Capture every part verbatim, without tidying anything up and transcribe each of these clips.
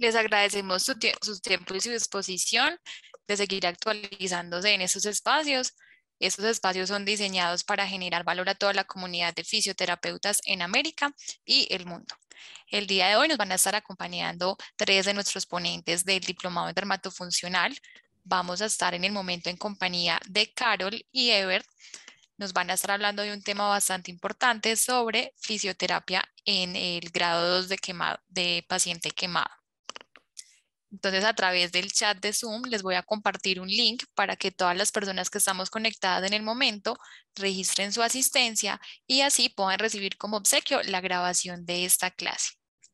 Les agradecemos su, tie su tiempo y su disposición de seguir actualizándose en estos espacios. Estos espacios son diseñados para generar valor a toda la comunidad de fisioterapeutas en América y el mundo. El día de hoy nos van a estar acompañando tres de nuestros ponentes del Diplomado en Dermatofuncional. Vamos a estar en el momento en compañía de Carol y Ever. Nos van a estar hablando de un tema bastante importante sobre fisioterapia en el grado dos de, quemado, de paciente quemado. Entonces, a través del chat de Zoom les voy a compartir un link para que todas las personas que estamos conectadas en el momento registren su asistencia y así puedan recibir como obsequio la grabación de esta clase.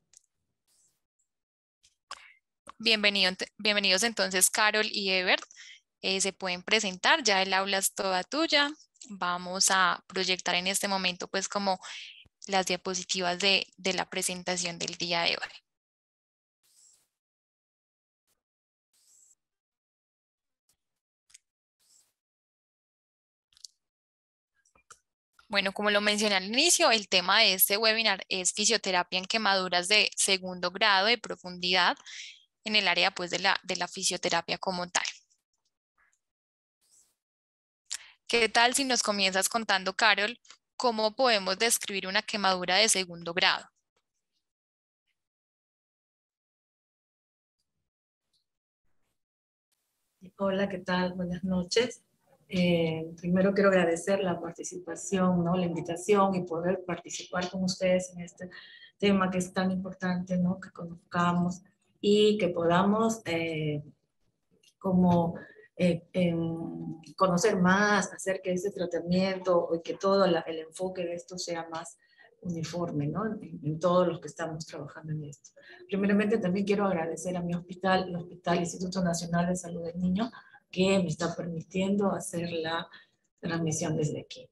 Bienvenido, bienvenidos entonces Carol y Ebert. Eh, se pueden presentar, ya el aula es toda tuya. Vamos a proyectar en este momento pues como las diapositivas de, de la presentación del día de hoy. Bueno, como lo mencioné al inicio, el tema de este webinar es fisioterapia en quemaduras de segundo grado de profundidad en el área pues, de, la, de la fisioterapia como tal. ¿Qué tal si nos comienzas contando, Carol, cómo podemos describir una quemadura de segundo grado? Hola, ¿qué tal? Buenas noches. Eh, primero quiero agradecer la participación, ¿no? La invitación y poder participar con ustedes en este tema que es tan importante, ¿no? Que conozcamos y que podamos eh, como eh, em, conocer más acerca de este tratamiento y que todo la, el enfoque de esto sea más uniforme, ¿no? En, en todos los que estamos trabajando en esto. Primeramente también quiero agradecer a mi hospital, el Hospital Instituto Nacional de Salud del Niño, que me está permitiendo hacer la transmisión desde aquí.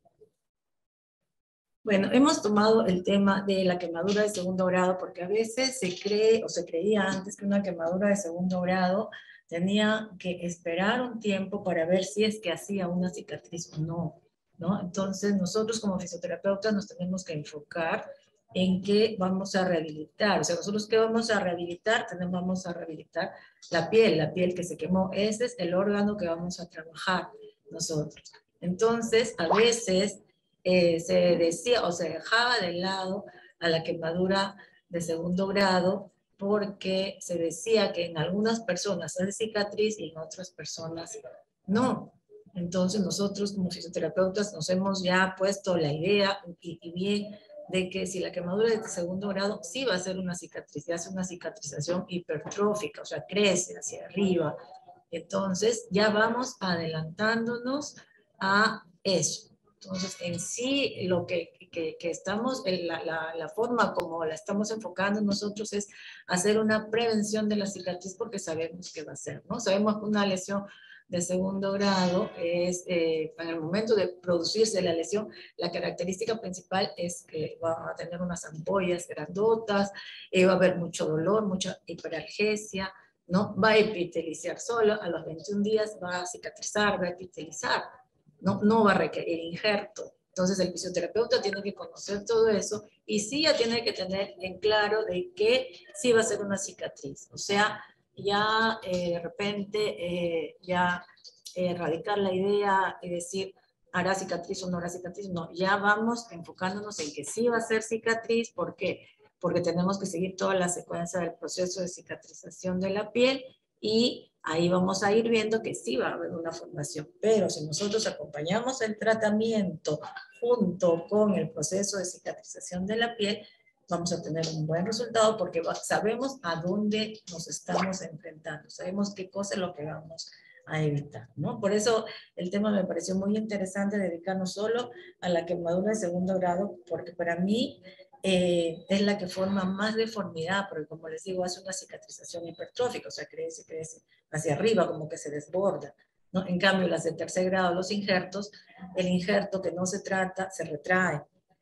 Bueno, hemos tomado el tema de la quemadura de segundo grado porque a veces se cree o se creía antes que una quemadura de segundo grado tenía que esperar un tiempo para ver si es que hacía una cicatriz o no, ¿no? Entonces nosotros como fisioterapeutas nos tenemos que enfocar en qué vamos a rehabilitar. O sea, nosotros qué vamos a rehabilitar, tenemos, vamos a rehabilitar la piel, la piel que se quemó. Ese es el órgano que vamos a trabajar nosotros. Entonces, a veces eh, se decía o se dejaba de lado a la quemadura de segundo grado porque se decía que en algunas personas hace cicatriz y en otras personas no. Entonces nosotros como fisioterapeutas nos hemos ya puesto la idea y, y bien de que si la quemadura es de segundo grado sí va a ser una cicatriz, ya hace una cicatrización hipertrófica, o sea, crece hacia arriba. Entonces ya vamos adelantándonos a eso. Entonces, en sí, lo que, que, que estamos, la, la, la forma como la estamos enfocando nosotros es hacer una prevención de la cicatriz porque sabemos que va a ser, ¿no? Sabemos que una lesión de segundo grado es, eh, en el momento de producirse la lesión, la característica principal es que va a tener unas ampollas grandotas, eh, va a haber mucho dolor, mucha hiperalgesia, ¿no? Va a epitelizar solo, a los veintiún días va a cicatrizar, va a epitelizar. No, no va a requerir injerto. Entonces el fisioterapeuta tiene que conocer todo eso y sí ya tiene que tener en claro de que sí va a ser una cicatriz. O sea, ya eh, de repente eh, ya eh, erradicar la idea y decir hará cicatriz o no hará cicatriz. No, ya vamos enfocándonos en que sí va a ser cicatriz. ¿Por qué? Porque tenemos que seguir toda la secuencia del proceso de cicatrización de la piel y ahí vamos a ir viendo que sí va a haber una formación, pero si nosotros acompañamos el tratamiento junto con el proceso de cicatrización de la piel, vamos a tener un buen resultado porque sabemos a dónde nos estamos enfrentando, sabemos qué cosa es lo que vamos a evitar, ¿no? Por eso el tema me pareció muy interesante dedicarnos solo a la quemadura de segundo grado, porque para mí Eh, es la que forma más deformidad, porque como les digo, hace una cicatrización hipertrófica, o sea, crece, crece hacia arriba, como que se desborda, ¿no? En cambio, las de tercer grado, los injertos, el injerto que no se trata, se retrae.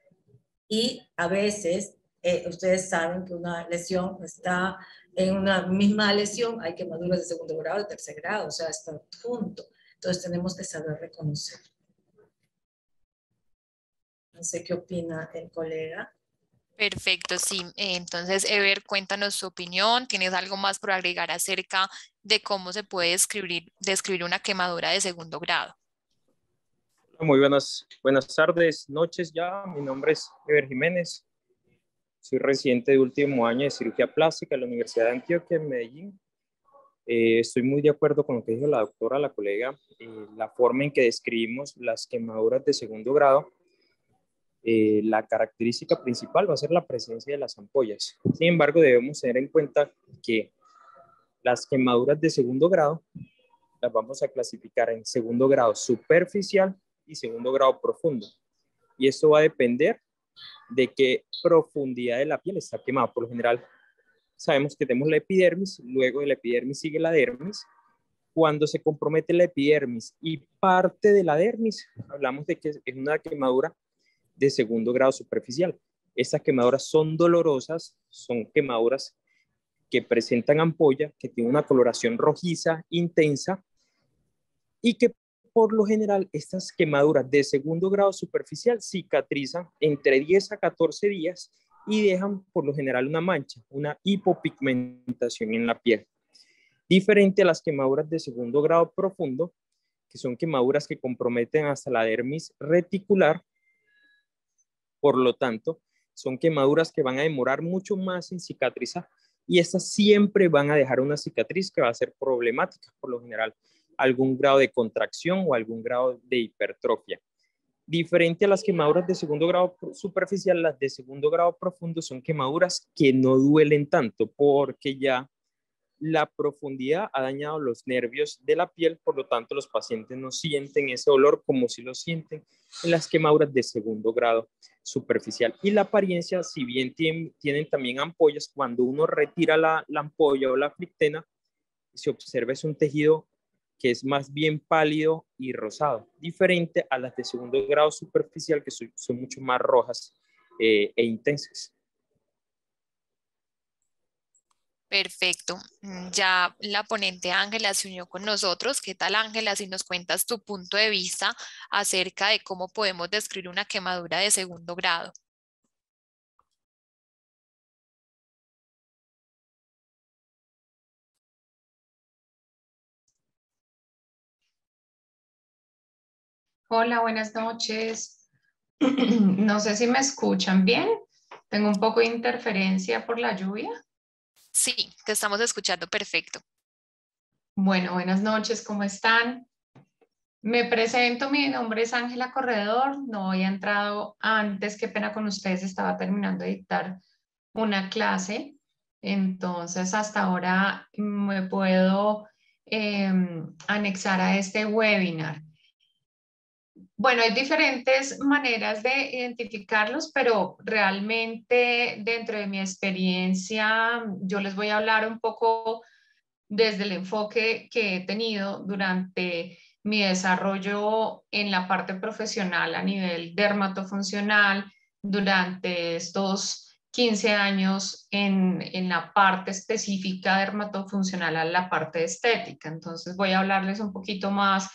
Y a veces, eh, ustedes saben que una lesión está en una misma lesión, hay quemaduras de segundo grado, de tercer grado, o sea, está junto. Entonces tenemos que saber reconocer. No sé qué opina el colega. Perfecto, sí. Eh, Entonces, Ever, cuéntanos tu opinión. ¿Tienes algo más por agregar acerca de cómo se puede describir, describir una quemadura de segundo grado? Muy buenas, buenas tardes, noches ya. Mi nombre es Ever Jiménez. Soy residente de último año de cirugía plástica en la Universidad de Antioquia en Medellín. Eh, estoy muy de acuerdo con lo que dijo la doctora, la colega, eh, la forma en que describimos las quemaduras de segundo grado. Eh, la característica principal va a ser la presencia de las ampollas. Sin embargo, debemos tener en cuenta que las quemaduras de segundo grado las vamos a clasificar en segundo grado superficial y segundo grado profundo. Y esto va a depender de qué profundidad de la piel está quemada. Por lo general, sabemos que tenemos la epidermis, luego de la epidermis sigue la dermis. Cuando se compromete la epidermis y parte de la dermis, hablamos de que es una quemadura de segundo grado superficial. Estas quemaduras son dolorosas, son quemaduras que presentan ampolla, que tienen una coloración rojiza intensa y que por lo general estas quemaduras de segundo grado superficial cicatrizan entre diez a catorce días y dejan por lo general una mancha, una hipopigmentación en la piel. Diferente a las quemaduras de segundo grado profundo, que son quemaduras que comprometen hasta la dermis reticular. Por lo tanto, son quemaduras que van a demorar mucho más en cicatrizar y estas siempre van a dejar una cicatriz que va a ser problemática, por lo general algún grado de contracción o algún grado de hipertrofia. Diferente a las quemaduras de segundo grado superficial, las de segundo grado profundo son quemaduras que no duelen tanto porque ya la profundidad ha dañado los nervios de la piel, por lo tanto los pacientes no sienten ese dolor como si lo sienten en las quemaduras de segundo grado superficial. Y la apariencia, si bien tienen, tienen también ampollas, cuando uno retira la, la ampolla o la flictena, se observa es un tejido que es más bien pálido y rosado, diferente a las de segundo grado superficial, que son, son mucho más rojas eh, e intensas. Perfecto. Mm, Ya la ponente Ángela se unió con nosotros. ¿Qué tal, Ángela? Si nos cuentas tu punto de vista acerca de cómo podemos describir una quemadura de segundo grado. Hola, buenas noches. No sé si me escuchan bien. Tengo un poco de interferencia por la lluvia. Sí, te estamos escuchando perfecto. Bueno, buenas noches, ¿cómo están? Me presento, mi nombre es Ángela Corredor. No había entrado antes, qué pena con ustedes, estaba terminando de dictar una clase. Entonces, hasta ahora me puedo eh, anexar a este webinar. Bueno, hay diferentes maneras de identificarlos, pero realmente dentro de mi experiencia, yo les voy a hablar un poco desde el enfoque que he tenido durante mi desarrollo en la parte profesional a nivel dermatofuncional, durante estos quince años en, en la parte específica dermatofuncional a la parte estética. Entonces voy a hablarles un poquito más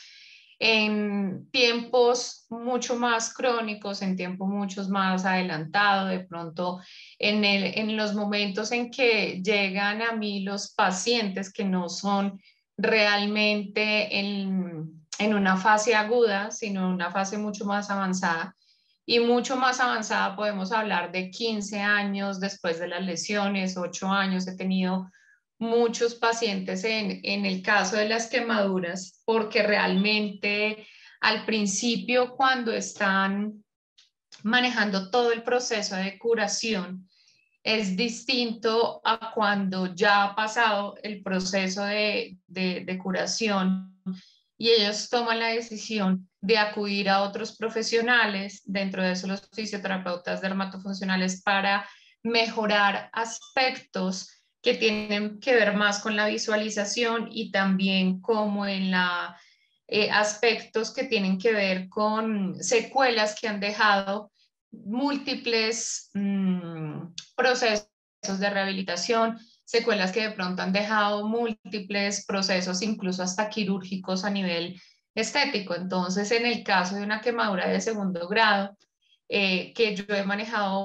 en tiempos mucho más crónicos, en tiempos mucho más adelantados, de pronto en, el, en los momentos en que llegan a mí los pacientes que no son realmente en, en una fase aguda, sino en una fase mucho más avanzada. Y mucho más avanzada podemos hablar de quince años después de las lesiones, ocho años. He tenido muchos pacientes en, en el caso de las quemaduras, porque realmente al principio cuando están manejando todo el proceso de curación, es distinto a cuando ya ha pasado el proceso de, de, de curación y ellos toman la decisión de acudir a otros profesionales, dentro de eso los fisioterapeutas dermatofuncionales, para mejorar aspectos que tienen que ver más con la visualización y también como en la eh, aspectos que tienen que ver con secuelas que han dejado múltiples mmm, procesos de rehabilitación, secuelas que de pronto han dejado múltiples procesos, incluso hasta quirúrgicos a nivel estético. Entonces, en el caso de una quemadura de segundo grado, eh, que yo he manejado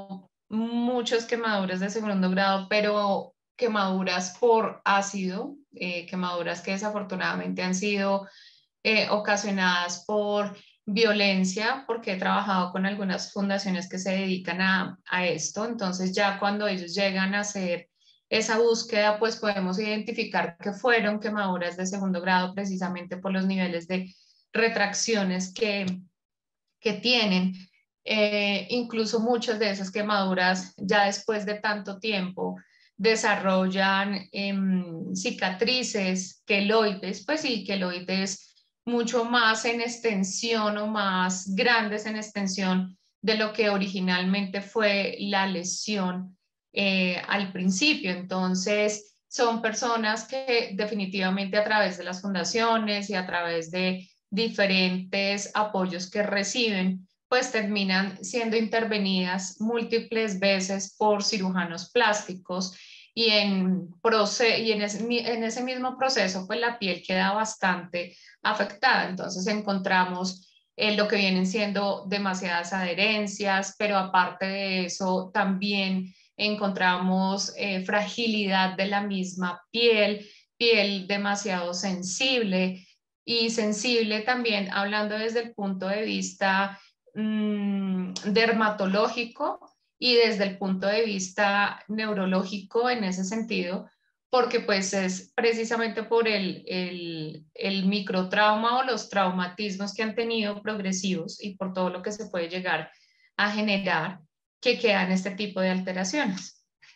muchas quemaduras de segundo grado, pero quemaduras por ácido, eh, quemaduras que desafortunadamente han sido eh, ocasionadas por violencia, porque he trabajado con algunas fundaciones que se dedican a, a esto. Entonces ya cuando ellos llegan a hacer esa búsqueda, pues podemos identificar que fueron quemaduras de segundo grado precisamente por los niveles de retracciones que, que tienen. Eh, incluso muchas de esas quemaduras ya después de tanto tiempo desarrollan eh, cicatrices, queloides, pues sí, queloides mucho más en extensión o más grandes en extensión de lo que originalmente fue la lesión eh, al principio. Entonces, son personas que definitivamente a través de las fundaciones y a través de diferentes apoyos que reciben, pues terminan siendo intervenidas múltiples veces por cirujanos plásticos y en, y en, ese, en ese mismo proceso pues la piel queda bastante afectada. Entonces encontramos eh, lo que vienen siendo demasiadas adherencias, pero aparte de eso también encontramos eh, fragilidad de la misma piel, piel demasiado sensible y sensible también hablando desde el punto de vista mmm, dermatológico y desde el punto de vista neurológico en ese sentido, porque pues es precisamente por el, el, el microtrauma o los traumatismos que han tenido progresivos y por todo lo que se puede llegar a generar que quedan este tipo de alteraciones.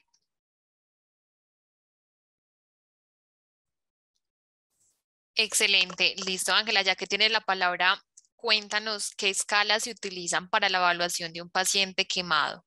Excelente, listo, Ángela, ya que tienes la palabra, cuéntanos qué escalas se utilizan para la evaluación de un paciente quemado.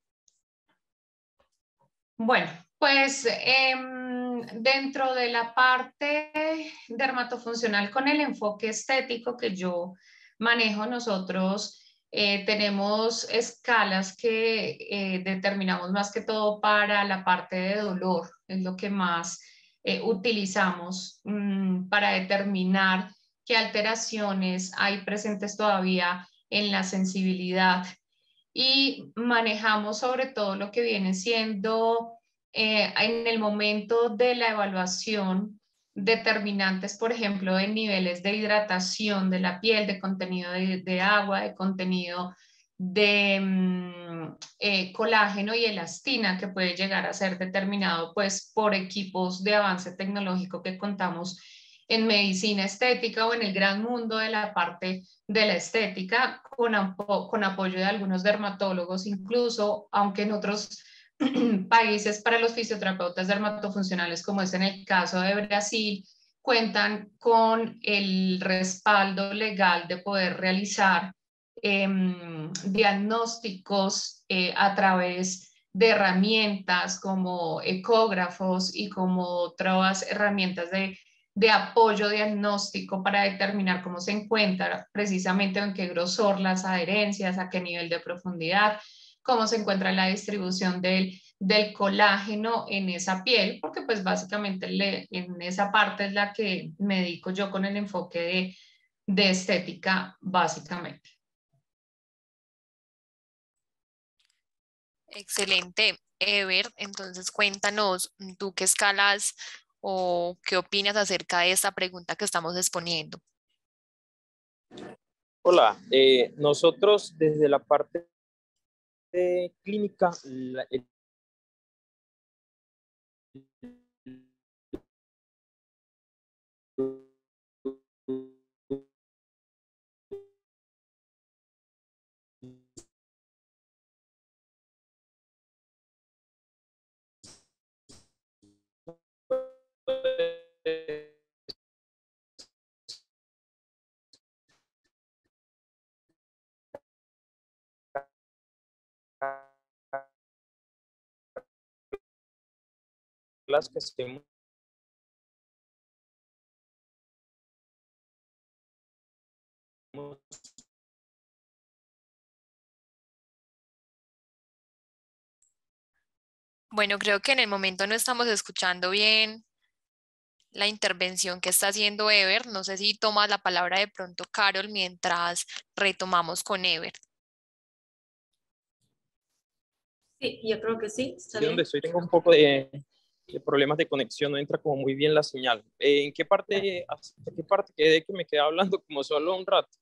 Bueno, pues eh, dentro de la parte dermatofuncional con el enfoque estético que yo manejo, nosotros eh, tenemos escalas que eh, determinamos más que todo para la parte de dolor, es lo que más eh, utilizamos mmm, para determinar qué alteraciones hay presentes todavía en la sensibilidad y manejamos sobre todo lo que viene siendo eh, en el momento de la evaluación determinantes, por ejemplo, de niveles de hidratación de la piel, de contenido de, de agua, de contenido de mm, eh, colágeno y elastina que puede llegar a ser determinado pues por equipos de avance tecnológico que contamos en medicina estética o en el gran mundo de la parte de la estética con, con apoyo de algunos dermatólogos, incluso aunque en otros países para los fisioterapeutas dermatofuncionales, como es en el caso de Brasil, cuentan con el respaldo legal de poder realizar eh, diagnósticos eh, a través de herramientas como ecógrafos y como otras herramientas de de apoyo diagnóstico para determinar cómo se encuentra precisamente en qué grosor las adherencias, a qué nivel de profundidad, cómo se encuentra la distribución del, del colágeno en esa piel, porque pues básicamente le, en esa parte es la que me dedico yo con el enfoque de, de estética básicamente. Excelente, Ever. Entonces cuéntanos, ¿tú qué escalas o qué opinas acerca de esta pregunta que estamos exponiendo? Hola, eh, nosotros desde la parte de clínica, la, el las que hacemos Bueno, creo que en el momento no estamos escuchando bien la intervención que está haciendo Ever. No sé si tomas la palabra de pronto, Carol, mientras retomamos con Ever. Sí, yo creo que sí. Está Yo bien. donde estoy tengo un poco de, de problemas de conexión, no entra como muy bien la señal. Eh, ¿En qué parte, hasta qué parte quedé que me quedé hablando como solo un rato?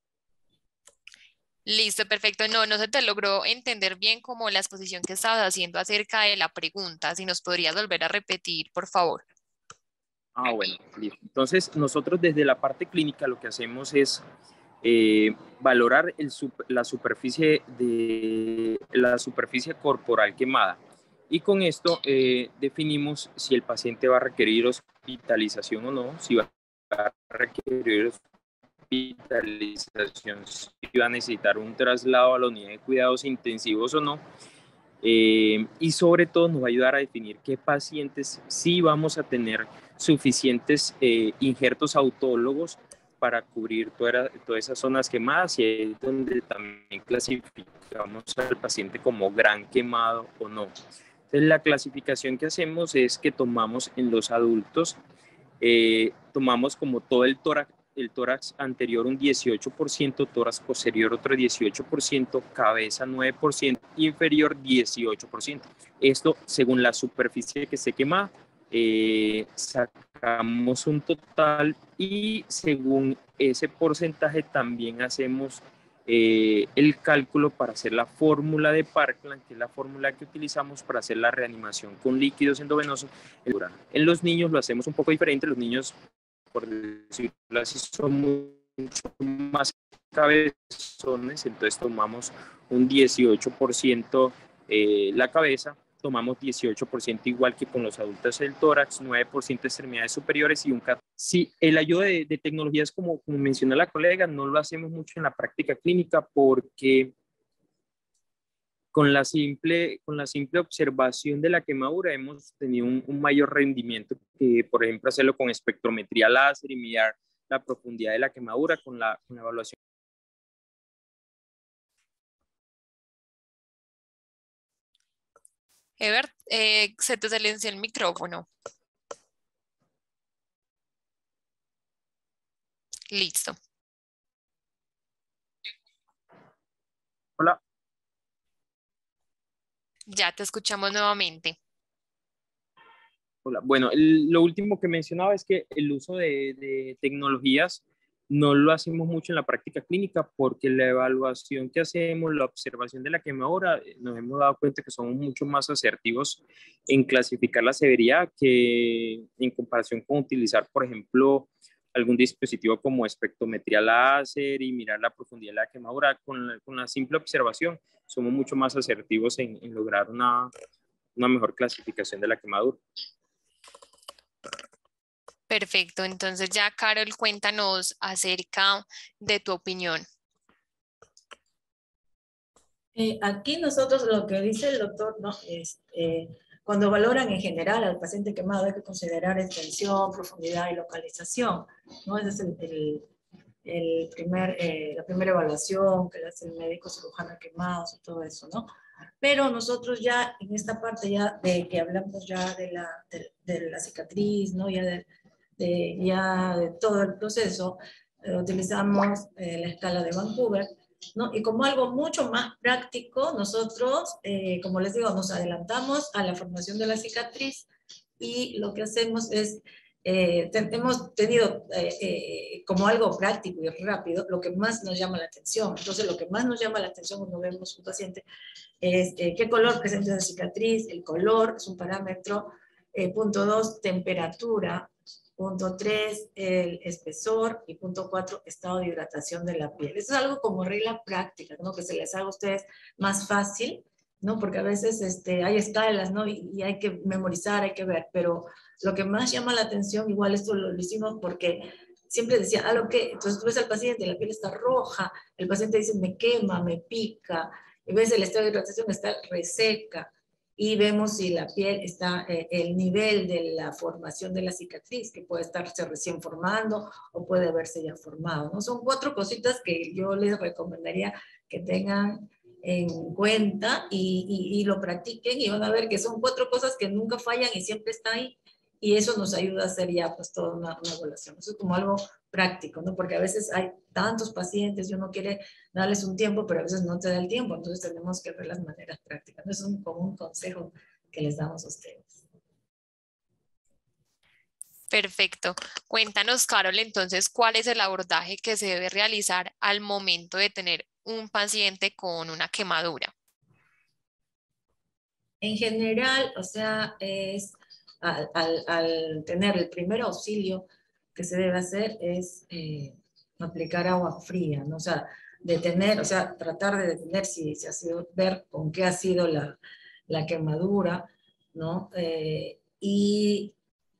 Listo, perfecto. No, no se te logró entender bien como la exposición que estabas haciendo acerca de la pregunta. Si nos podrías volver a repetir, por favor. Ah, bueno, listo. Entonces, nosotros desde la parte clínica lo que hacemos es eh, valorar el, la, superficie de, la superficie corporal quemada. Y con esto eh, definimos si el paciente va a requerir hospitalización o no, si va a requerir hospitalización, si va a necesitar un traslado a la unidad de cuidados intensivos o no. Eh, y sobre todo nos va a ayudar a definir qué pacientes sí vamos a tener suficientes eh, injertos autólogos para cubrir toda, todas esas zonas quemadas, y ahí es donde también clasificamos al paciente como gran quemado o no. Entonces, la clasificación que hacemos es que tomamos en los adultos, eh, tomamos como todo el tórax, el tórax anterior un dieciocho por ciento, tórax posterior otro dieciocho por ciento, cabeza nueve por ciento, inferior dieciocho por ciento. Esto según la superficie que se quema, eh, sacamos un total, y según ese porcentaje también hacemos eh, el cálculo para hacer la fórmula de Parkland, que es la fórmula que utilizamos para hacer la reanimación con líquidos endovenosos. En los niños lo hacemos un poco diferente. Los niños, por decirlo así, son mucho más cabezones, entonces tomamos un dieciocho por ciento eh, la cabeza, tomamos dieciocho por ciento igual que con los adultos el tórax, nueve por ciento extremidades superiores y un catorce por ciento. Sí, el ayuda de, de tecnologías, como, como mencionó la colega, no lo hacemos mucho en la práctica clínica porque con la simple, con la simple observación de la quemadura hemos tenido un, un mayor rendimiento que, por ejemplo, hacerlo con espectrometría láser y mirar la profundidad de la quemadura con la, con la evaluación. Ebert, eh, se te silenció el micrófono. Listo. Hola. Ya te escuchamos nuevamente. Hola. Bueno, el, lo último que mencionaba es que el uso de, de tecnologías no lo hacemos mucho en la práctica clínica porque la evaluación que hacemos, la observación de la quemadura, nos hemos dado cuenta que somos mucho más asertivos en clasificar la severidad que en comparación con utilizar, por ejemplo, algún dispositivo como espectrometría láser y mirar la profundidad de la quemadura. Con la, con la simple observación somos mucho más asertivos en, en lograr una, una mejor clasificación de la quemadura. Perfecto, entonces ya Carol, cuéntanos acerca de tu opinión. Eh, aquí nosotros lo que dice el doctor, ¿no? es, eh, cuando valoran en general al paciente quemado hay que considerar extensión, profundidad y localización, ¿no? Ese es el, el, el primer, eh, la primera evaluación que le hace el médico cirujano quemados y todo eso, ¿no? Pero nosotros ya en esta parte ya de que hablamos ya de la, de, de la cicatriz, ¿no? Ya de, de, ya de todo el proceso, eh, utilizamos eh, la escala de Vancouver, ¿no? Y como algo mucho más práctico, nosotros, eh, como les digo, nos adelantamos a la formación de la cicatriz y lo que hacemos es, eh, ten, hemos tenido eh, eh, como algo práctico y rápido, lo que más nos llama la atención. Entonces, lo que más nos llama la atención cuando vemos un paciente es eh, qué color presenta la cicatriz. El color es un parámetro. Eh, punto dos, temperatura. Punto tres, el espesor. Y punto cuatro, estado de hidratación de la piel. Eso es algo como regla práctica, ¿no? Que se les haga a ustedes más fácil, ¿no? Porque a veces este, hay escalas, ¿no? Y, y hay que memorizar, hay que ver. Pero lo que más llama la atención, igual esto lo, lo hicimos porque siempre decía, ah, lo que, entonces tú ves al paciente, la piel está roja, el paciente dice, me quema, me pica, y ves el estado de hidratación, está reseca, y vemos si la piel está, eh, el nivel de la formación de la cicatriz, que puede estarse recién formando o puede haberse ya formado, ¿no? Son cuatro cositas que yo les recomendaría que tengan en cuenta y, y, y lo practiquen, y van a ver que son cuatro cosas que nunca fallan y siempre están ahí, y eso nos ayuda a hacer ya pues toda una, una evaluación. Eso es como algo práctico, ¿no? Porque a veces hay tantos pacientes y uno quiere darles un tiempo, pero a veces no te da el tiempo, entonces tenemos que ver las maneras prácticas. No es un, como un consejo que les damos a ustedes. Perfecto. Cuéntanos, Carol, entonces, ¿cuál es el abordaje que se debe realizar al momento de tener un paciente con una quemadura? En general, o sea, es al, al, al tener el primer auxilio que se debe hacer es eh, aplicar agua fría, ¿no? O sea, detener, o sea, tratar de detener si, si ha sido, ver con qué ha sido la, la quemadura, ¿no? Eh, y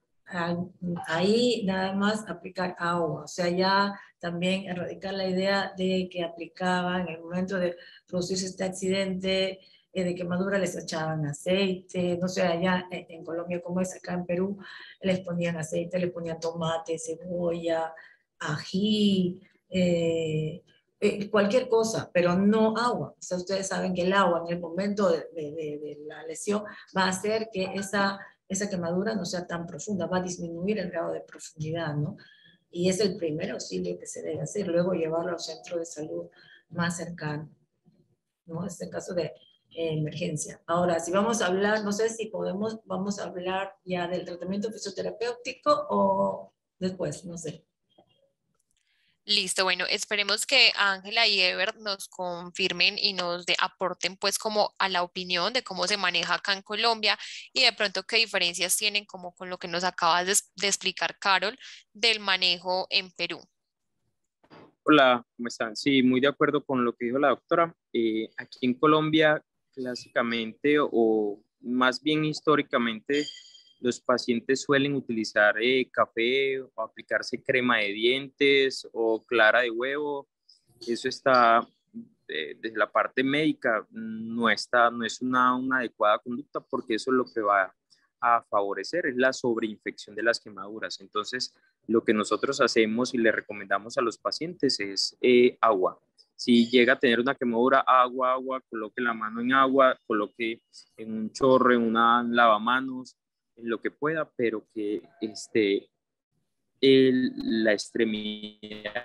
ahí nada más aplicar agua, o sea, ya también erradicar la idea de que aplicaban en el momento de producirse este accidente eh, de quemadura les echaban aceite, no sé, allá en, en Colombia como es, acá en Perú les ponían aceite, les ponían tomate, cebolla, ají, eh, eh, cualquier cosa, pero no agua. O sea, ustedes saben que el agua en el momento de, de, de, de la lesión va a hacer que esa esa quemadura no sea tan profunda, va a disminuir el grado de profundidad, ¿no? Y es el primer auxilio que se debe hacer, luego llevarlo al centro de salud más cercano, ¿no? Es el caso de eh, emergencia. Ahora, si vamos a hablar, no sé si podemos, vamos a hablar ya del tratamiento fisioterapéutico o después, no sé. Listo, bueno, esperemos que Ángela y Ever nos confirmen y nos de, aporten pues como a la opinión de cómo se maneja acá en Colombia y de pronto qué diferencias tienen como con lo que nos acabas de, de explicar, Carol, del manejo en Perú. Hola, ¿cómo están? Sí, muy de acuerdo con lo que dijo la doctora. Eh, aquí en Colombia, clásicamente o más bien históricamente, los pacientes suelen utilizar eh, café o aplicarse crema de dientes o clara de huevo. Eso está, eh, desde la parte médica, no, está, no es una, una adecuada conducta porque eso es lo que va a favorecer, es la sobreinfección de las quemaduras. Entonces, lo que nosotros hacemos y le recomendamos a los pacientes es eh, agua. Si llega a tener una quemadura, agua, agua, coloque la mano en agua, coloque en un chorro, en una lavamanos, en lo que pueda, pero que este, el, la extremidad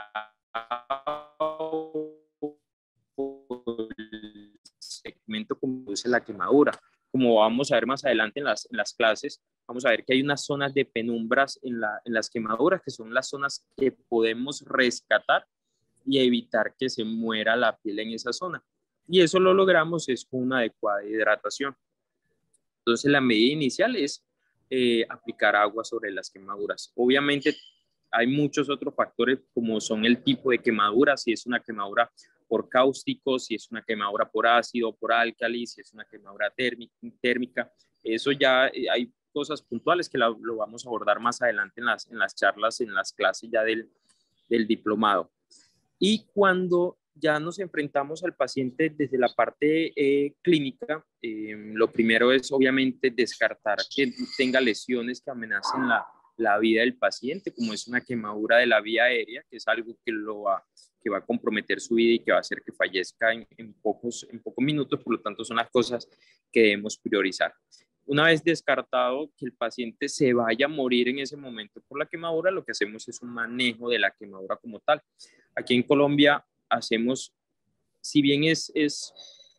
el segmento como produce la quemadura. Como vamos a ver más adelante en las, en las clases, vamos a ver que hay unas zonas de penumbras en, la, en las quemaduras, que son las zonas que podemos rescatar y evitar que se muera la piel en esa zona. Y eso lo logramos es con una adecuada hidratación. Entonces, la medida inicial es eh, aplicar agua sobre las quemaduras. Obviamente, hay muchos otros factores como son el tipo de quemadura, si es una quemadura por cáustico, si es una quemadura por ácido, por álcali, si es una quemadura térmica. Eso ya eh, hay cosas puntuales que lo, lo vamos a abordar más adelante en las, en las charlas, en las clases ya del, del diplomado. Y cuando ya nos enfrentamos al paciente desde la parte eh, clínica, eh, lo primero es obviamente descartar que tenga lesiones que amenacen la, la vida del paciente, como es una quemadura de la vía aérea, que es algo que, lo va, que va a comprometer su vida y que va a hacer que fallezca en, en, pocos, en pocos minutos, por lo tanto son las cosas que debemos priorizar. Una vez descartado que el paciente se vaya a morir en ese momento por la quemadura, lo que hacemos es un manejo de la quemadura como tal. Aquí en Colombia hacemos, si bien es, es,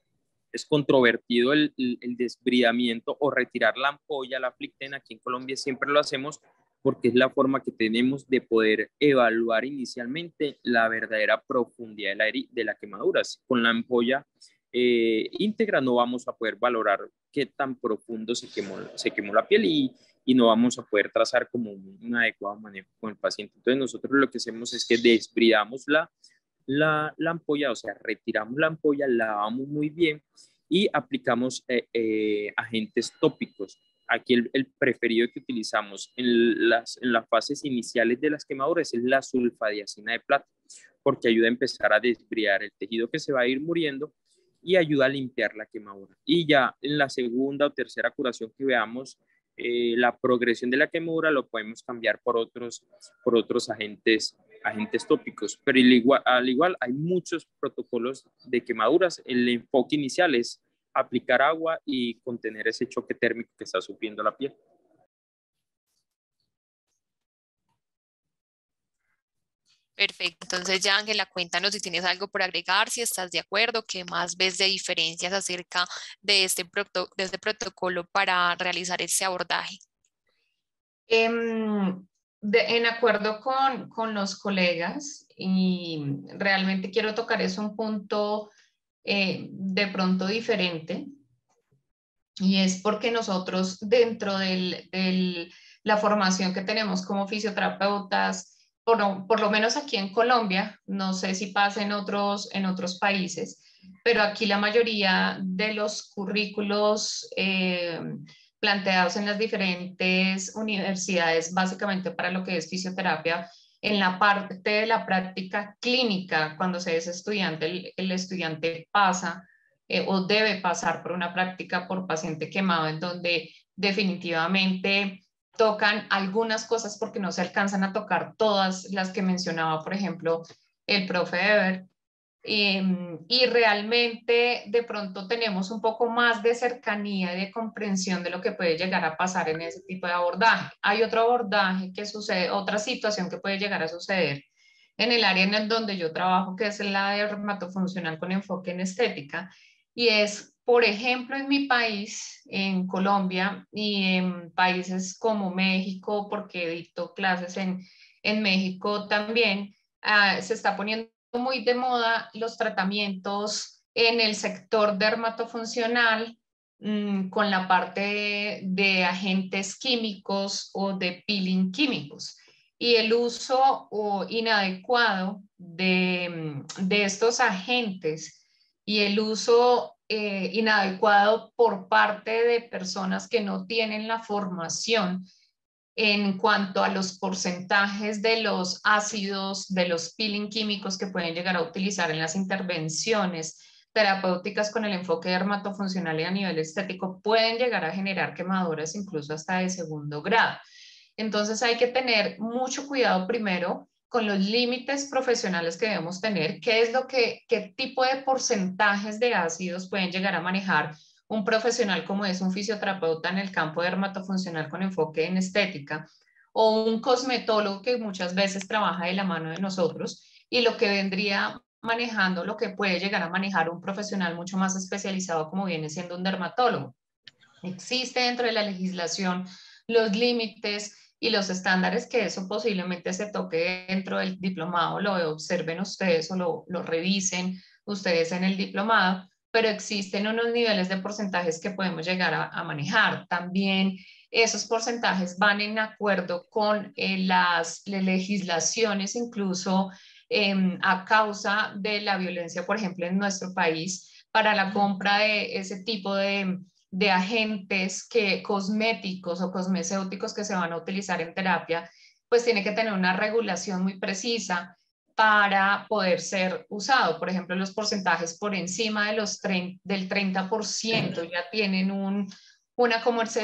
es controvertido el, el, el desbridamiento o retirar la ampolla, la Plicten, aquí en Colombia siempre lo hacemos porque es la forma que tenemos de poder evaluar inicialmente la verdadera profundidad de la, de la quemadura. Con la ampolla eh, íntegra no vamos a poder valorar qué tan profundo se quemó, se quemó la piel y, y no vamos a poder trazar como un, un adecuado manejo con el paciente. Entonces nosotros lo que hacemos es que desbridamos la, la, la ampolla, o sea, retiramos la ampolla, lavamos muy bien y aplicamos eh, eh, agentes tópicos. Aquí el, el, preferido que utilizamos en las, en las fases iniciales de las quemaduras es la sulfadiazina de plata, porque ayuda a empezar a desbridar el tejido que se va a ir muriendo y ayuda a limpiar la quemadura. Y ya en la segunda o tercera curación que veamos eh, la progresión de la quemadura, lo podemos cambiar por otros, por otros agentes, agentes tópicos. Pero al igual, al igual hay muchos protocolos de quemaduras. El enfoque inicial es aplicar agua y contener ese choque térmico que está sufriendo la piel. Perfecto, entonces ya Ángela, cuéntanos si tienes algo por agregar, si estás de acuerdo, qué más ves de diferencias acerca de este, proto- de este protocolo para realizar este abordaje. Em, de- en acuerdo con, con los colegas, y realmente quiero tocar eso un punto eh, de pronto diferente, y es porque nosotros dentro de la formación que tenemos como fisioterapeutas, por, lo- por lo menos aquí en Colombia, no sé si pasa en otros, en otros países, pero aquí la mayoría de los currículos eh, planteados en las diferentes universidades, básicamente para lo que es fisioterapia, en la parte de la práctica clínica, cuando se es estudiante, el, el estudiante pasa eh, o debe pasar por una práctica por paciente quemado, en donde definitivamente tocan algunas cosas porque no se alcanzan a tocar todas las que mencionaba, por ejemplo, el profe Eber. Y, y realmente de pronto tenemos un poco más de cercanía y de comprensión de lo que puede llegar a pasar en ese tipo de abordaje. Hay otro abordaje que sucede, otra situación que puede llegar a suceder en el área en el donde yo trabajo, que es la dermatofuncional con enfoque en estética, y es, por ejemplo, en mi país, en Colombia, y en países como México, porque dicto clases en, en México también, uh, se está poniendo muy de moda los tratamientos en el sector dermatofuncional mmm, con la parte de, de agentes químicos o de peeling químicos. Y el uso o inadecuado de, de estos agentes y el uso eh, inadecuado por parte de personas que no tienen la formación en cuanto a los porcentajes de los ácidos, de los peeling químicos que pueden llegar a utilizar en las intervenciones terapéuticas con el enfoque dermatofuncional y a nivel estético, pueden llegar a generar quemaduras incluso hasta de segundo grado. Entonces hay que tener mucho cuidado primero con los límites profesionales que debemos tener, qué es lo que, qué tipo de porcentajes de ácidos pueden llegar a manejar un profesional como es un fisioterapeuta en el campo dermatofuncional con enfoque en estética, o un cosmetólogo que muchas veces trabaja de la mano de nosotros, y lo que vendría manejando, lo que puede llegar a manejar un profesional mucho más especializado como viene siendo un dermatólogo. Existe dentro de la legislación los límites y los estándares que eso posiblemente se toque dentro del diplomado, lo observen ustedes o lo, lo revisen ustedes en el diplomado, pero existen unos niveles de porcentajes que podemos llegar a, a manejar. También esos porcentajes van en acuerdo con eh, las, las legislaciones, incluso eh, a causa de la violencia, por ejemplo, en nuestro país, para la compra de ese tipo de, de agentes que, cosméticos o cosmecéuticos que se van a utilizar en terapia, pues tiene que tener una regulación muy precisa para poder ser usado. Por ejemplo, los porcentajes por encima de los del treinta por ciento ya tienen un, una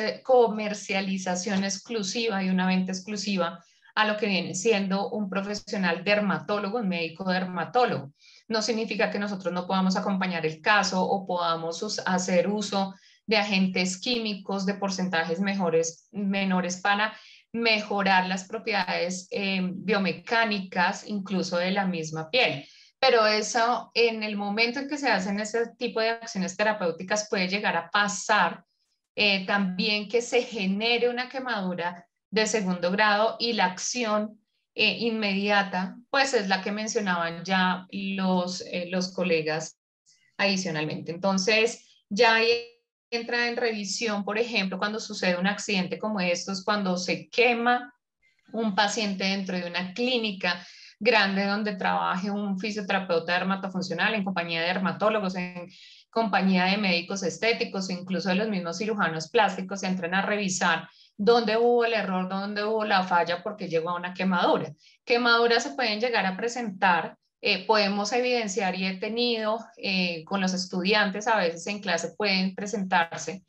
comercialización exclusiva y una venta exclusiva a lo que viene siendo un profesional dermatólogo, un médico dermatólogo. No significa que nosotros no podamos acompañar el caso o podamos hacer uso de agentes químicos de porcentajes mejores, menores para mejorar las propiedades eh, biomecánicas, incluso de la misma piel. Pero eso, en el momento en que se hacen ese tipo de acciones terapéuticas, puede llegar a pasar eh, también que se genere una quemadura de segundo grado, y la acción eh, inmediata, pues es la que mencionaban ya los, eh, los colegas adicionalmente. Entonces, ya hay entra en revisión, por ejemplo, cuando sucede un accidente como estos, cuando se quema un paciente dentro de una clínica grande donde trabaje un fisioterapeuta dermatofuncional en compañía de dermatólogos, en compañía de médicos estéticos, incluso de los mismos cirujanos plásticos, se entran a revisar dónde hubo el error, dónde hubo la falla, porque llegó a una quemadura. Quemaduras se pueden llegar a presentar. Eh, podemos evidenciar, y he tenido eh, con los estudiantes a veces en clase pueden presentarse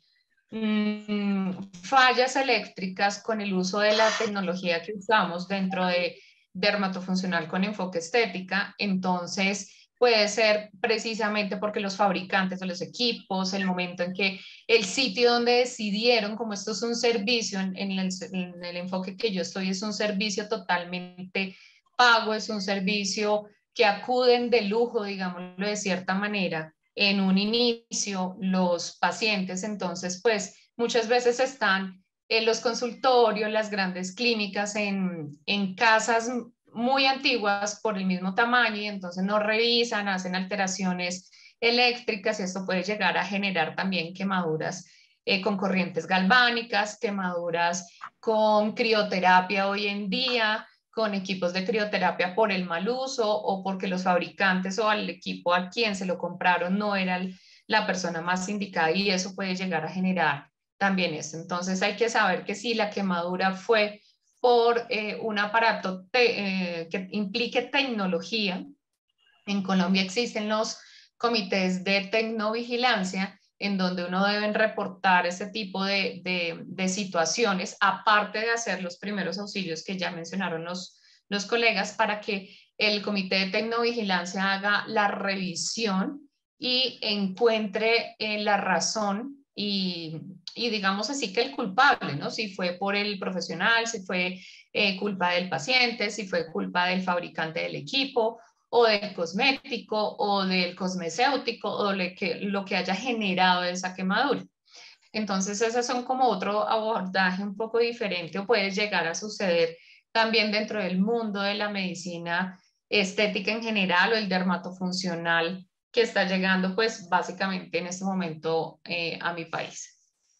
mmm, fallas eléctricas con el uso de la tecnología que usamos dentro de dermatofuncional con enfoque estética. Entonces puede ser precisamente porque los fabricantes de los equipos, el momento en que el sitio donde decidieron, como esto es un servicio, en, en, el, en el enfoque que yo estoy es un servicio totalmente pago, es un servicio que acuden de lujo, digámoslo de cierta manera, en un inicio los pacientes. Entonces, pues muchas veces están en los consultorios, las grandes clínicas, en, en casas muy antiguas por el mismo tamaño, y entonces no revisan, hacen alteraciones eléctricas, y esto puede llegar a generar también quemaduras eh, con corrientes galvánicas, quemaduras con crioterapia hoy en día, con equipos de crioterapia por el mal uso o porque los fabricantes o al equipo a quien se lo compraron no era el, la persona más indicada, y eso puede llegar a generar también eso. Entonces hay que saber que si la quemadura fue por eh, un aparato te, eh, que implique tecnología, en Colombia existen los comités de tecnovigilancia en donde uno debe reportar ese tipo de, de, de situaciones, aparte de hacer los primeros auxilios que ya mencionaron los, los colegas, para que el comité de tecnovigilancia haga la revisión y encuentre eh, la razón y, y digamos así que el culpable, ¿no? Si fue por el profesional, si fue eh, culpa del paciente, si fue culpa del fabricante del equipo, o del cosmético, o del cosmecéutico, o de que, lo que haya generado esa quemadura. Entonces, esos son como otro abordaje un poco diferente, o puede llegar a suceder también dentro del mundo de la medicina estética en general, o el dermatofuncional, que está llegando pues básicamente en este momento eh, a mi país.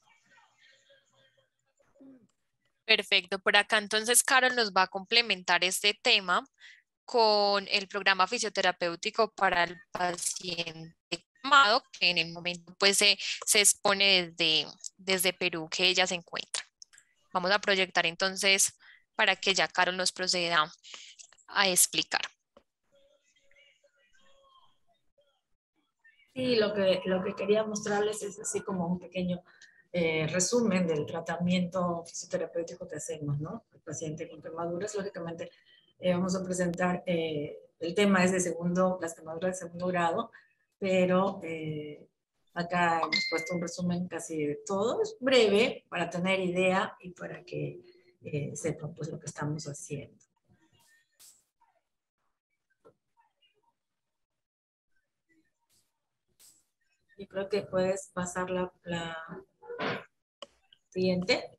Perfecto, por acá entonces Carol nos va a complementar este tema con el programa fisioterapéutico para el paciente quemado, que en el momento pues se, se expone desde, desde Perú, que ella se encuentra. Vamos a proyectar entonces para que ya Carol nos proceda a explicar. Sí, lo que, lo que quería mostrarles es así como un pequeño eh, resumen del tratamiento fisioterapéutico que hacemos, ¿no? El paciente con quemaduras, lógicamente eh, vamos a presentar, eh, el tema es de segundo, las quemaduras de segundo grado, pero eh, acá hemos puesto un resumen casi de todo, es breve para tener idea y para que eh, sepan pues lo que estamos haciendo. Y creo que puedes pasar la, la siguiente.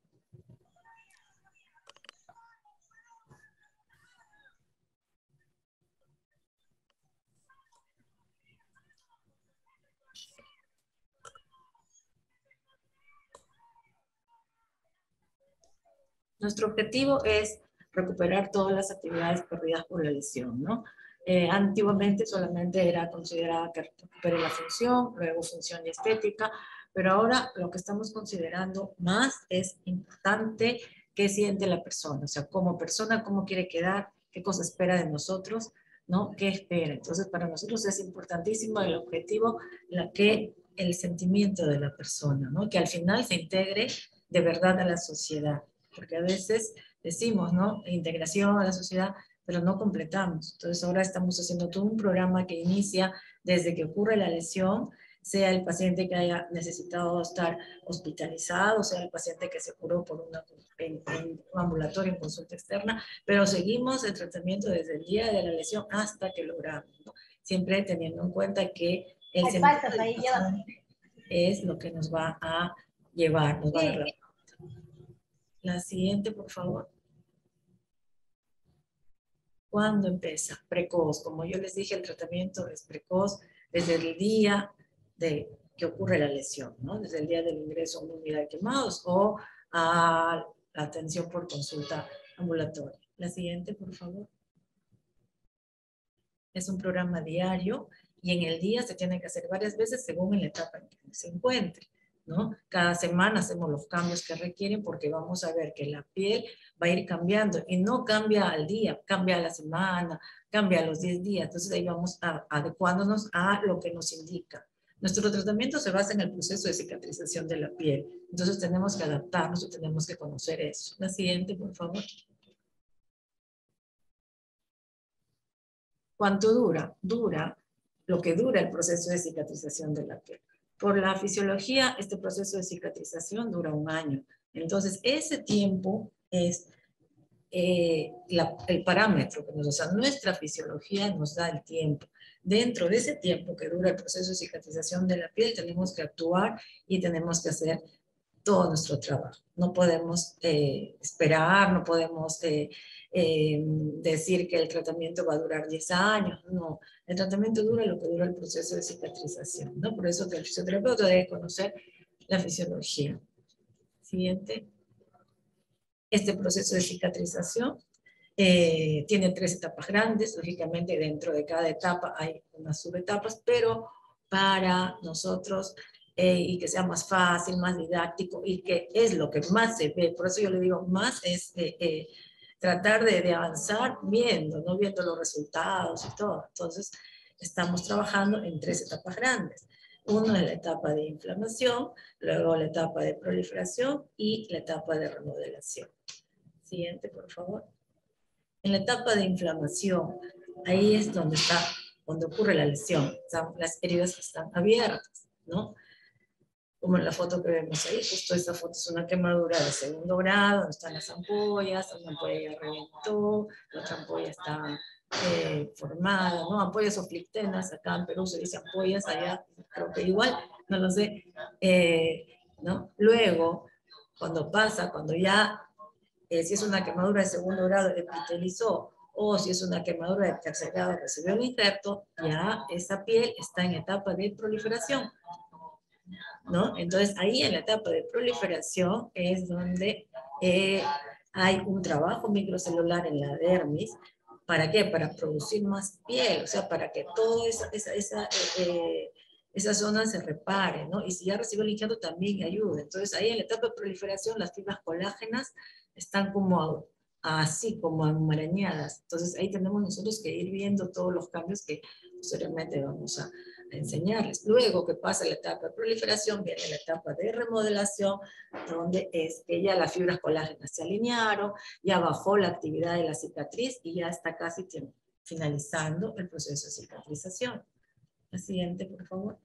Nuestro objetivo es recuperar todas las actividades perdidas por la lesión, ¿no? Eh, antiguamente solamente era considerada que recupere la función, luego función y estética, pero ahora lo que estamos considerando más es importante qué siente la persona, o sea, como persona, cómo quiere quedar, qué cosa espera de nosotros, ¿no? ¿Qué espera? Entonces, para nosotros es importantísimo el objetivo, la, que el sentimiento de la persona, ¿no? Que al final se integre de verdad a la sociedad, porque a veces decimos, ¿no? Integración a la sociedad, pero no completamos. Entonces ahora estamos haciendo todo un programa que inicia desde que ocurre la lesión, sea el paciente que haya necesitado estar hospitalizado, sea el paciente que se curó por una, en, en un ambulatorio en consulta externa, pero seguimos el tratamiento desde el día de la lesión hasta que logramos, ¿no? Siempre teniendo en cuenta que el sentimiento es lo que nos va a llevar, nos va a dar la... La siguiente, por favor. ¿Cuándo empieza? Precoz. Como yo les dije, el tratamiento es precoz desde el día de que ocurre la lesión, ¿no? Desde el día del ingreso a una unidad de quemados o a la atención por consulta ambulatoria. La siguiente, por favor. Es un programa diario y en el día se tiene que hacer varias veces según en la etapa en que se encuentre, ¿no? Cada semana hacemos los cambios que requieren porque vamos a ver que la piel va a ir cambiando y no cambia al día, cambia a la semana, cambia a los diez días. Entonces ahí vamos a, adecuándonos a lo que nos indica. Nuestro tratamiento se basa en el proceso de cicatrización de la piel. Entonces tenemos que adaptarnos y tenemos que conocer eso. La siguiente, por favor. ¿Cuánto dura? Dura lo que dura el proceso de cicatrización de la piel. Por la fisiología, este proceso de cicatrización dura un año. Entonces, ese tiempo es eh, la, el parámetro, que nos, o sea, nuestra fisiología nos da el tiempo. Dentro de ese tiempo que dura el proceso de cicatrización de la piel, tenemos que actuar y tenemos que hacer todo nuestro trabajo. No podemos eh, esperar, no podemos eh, eh, decir que el tratamiento va a durar diez años, no. El tratamiento dura lo que dura el proceso de cicatrización, ¿no? Por eso que el fisioterapeuta debe conocer la fisiología. Siguiente. Este proceso de cicatrización eh, tiene tres etapas grandes. Lógicamente, dentro de cada etapa hay unas subetapas, pero para nosotros, eh, y que sea más fácil, más didáctico, y que es lo que más se ve, por eso yo le digo, más es eh, eh, tratar de, de avanzar viendo, no viendo los resultados y todo. Entonces, estamos trabajando en tres etapas grandes. Uno es la etapa de inflamación, luego la etapa de proliferación y la etapa de remodelación. Siguiente, por favor. En la etapa de inflamación, ahí es donde está, donde ocurre la lesión. Están las heridas que están abiertas, ¿no? Como en la foto que vemos ahí, justo esta foto es una quemadura de segundo grado, donde están las ampollas, una ampolla ya reventó, la otra ampolla está eh, formada, ¿no? Ampollas o flictenas, acá en Perú se dice ampollas, allá creo que igual, no lo sé, eh, ¿no? Luego, cuando pasa, cuando ya, eh, si es una quemadura de segundo grado, epitelizó, o si es una quemadura de tercer grado, recibió el injerto, ya esa piel está en etapa de proliferación, ¿no? Entonces, ahí en la etapa de proliferación es donde eh, hay un trabajo microcelular en la dermis. ¿Para qué? Para producir más piel, o sea, para que toda esa, esa, esa, eh, eh, esa zona se repare, ¿no? Y si ya recibe el injerto también ayuda. Entonces, ahí en la etapa de proliferación, las fibras colágenas están como así, como amarañadas. Entonces, ahí tenemos nosotros que ir viendo todos los cambios que posteriormente vamos a enseñarles. Luego que pasa la etapa de proliferación, viene la etapa de remodelación, donde es que ya las fibras colágenas se alinearon, ya bajó la actividad de la cicatriz y ya está casi finalizando el proceso de cicatrización. La siguiente, por favor.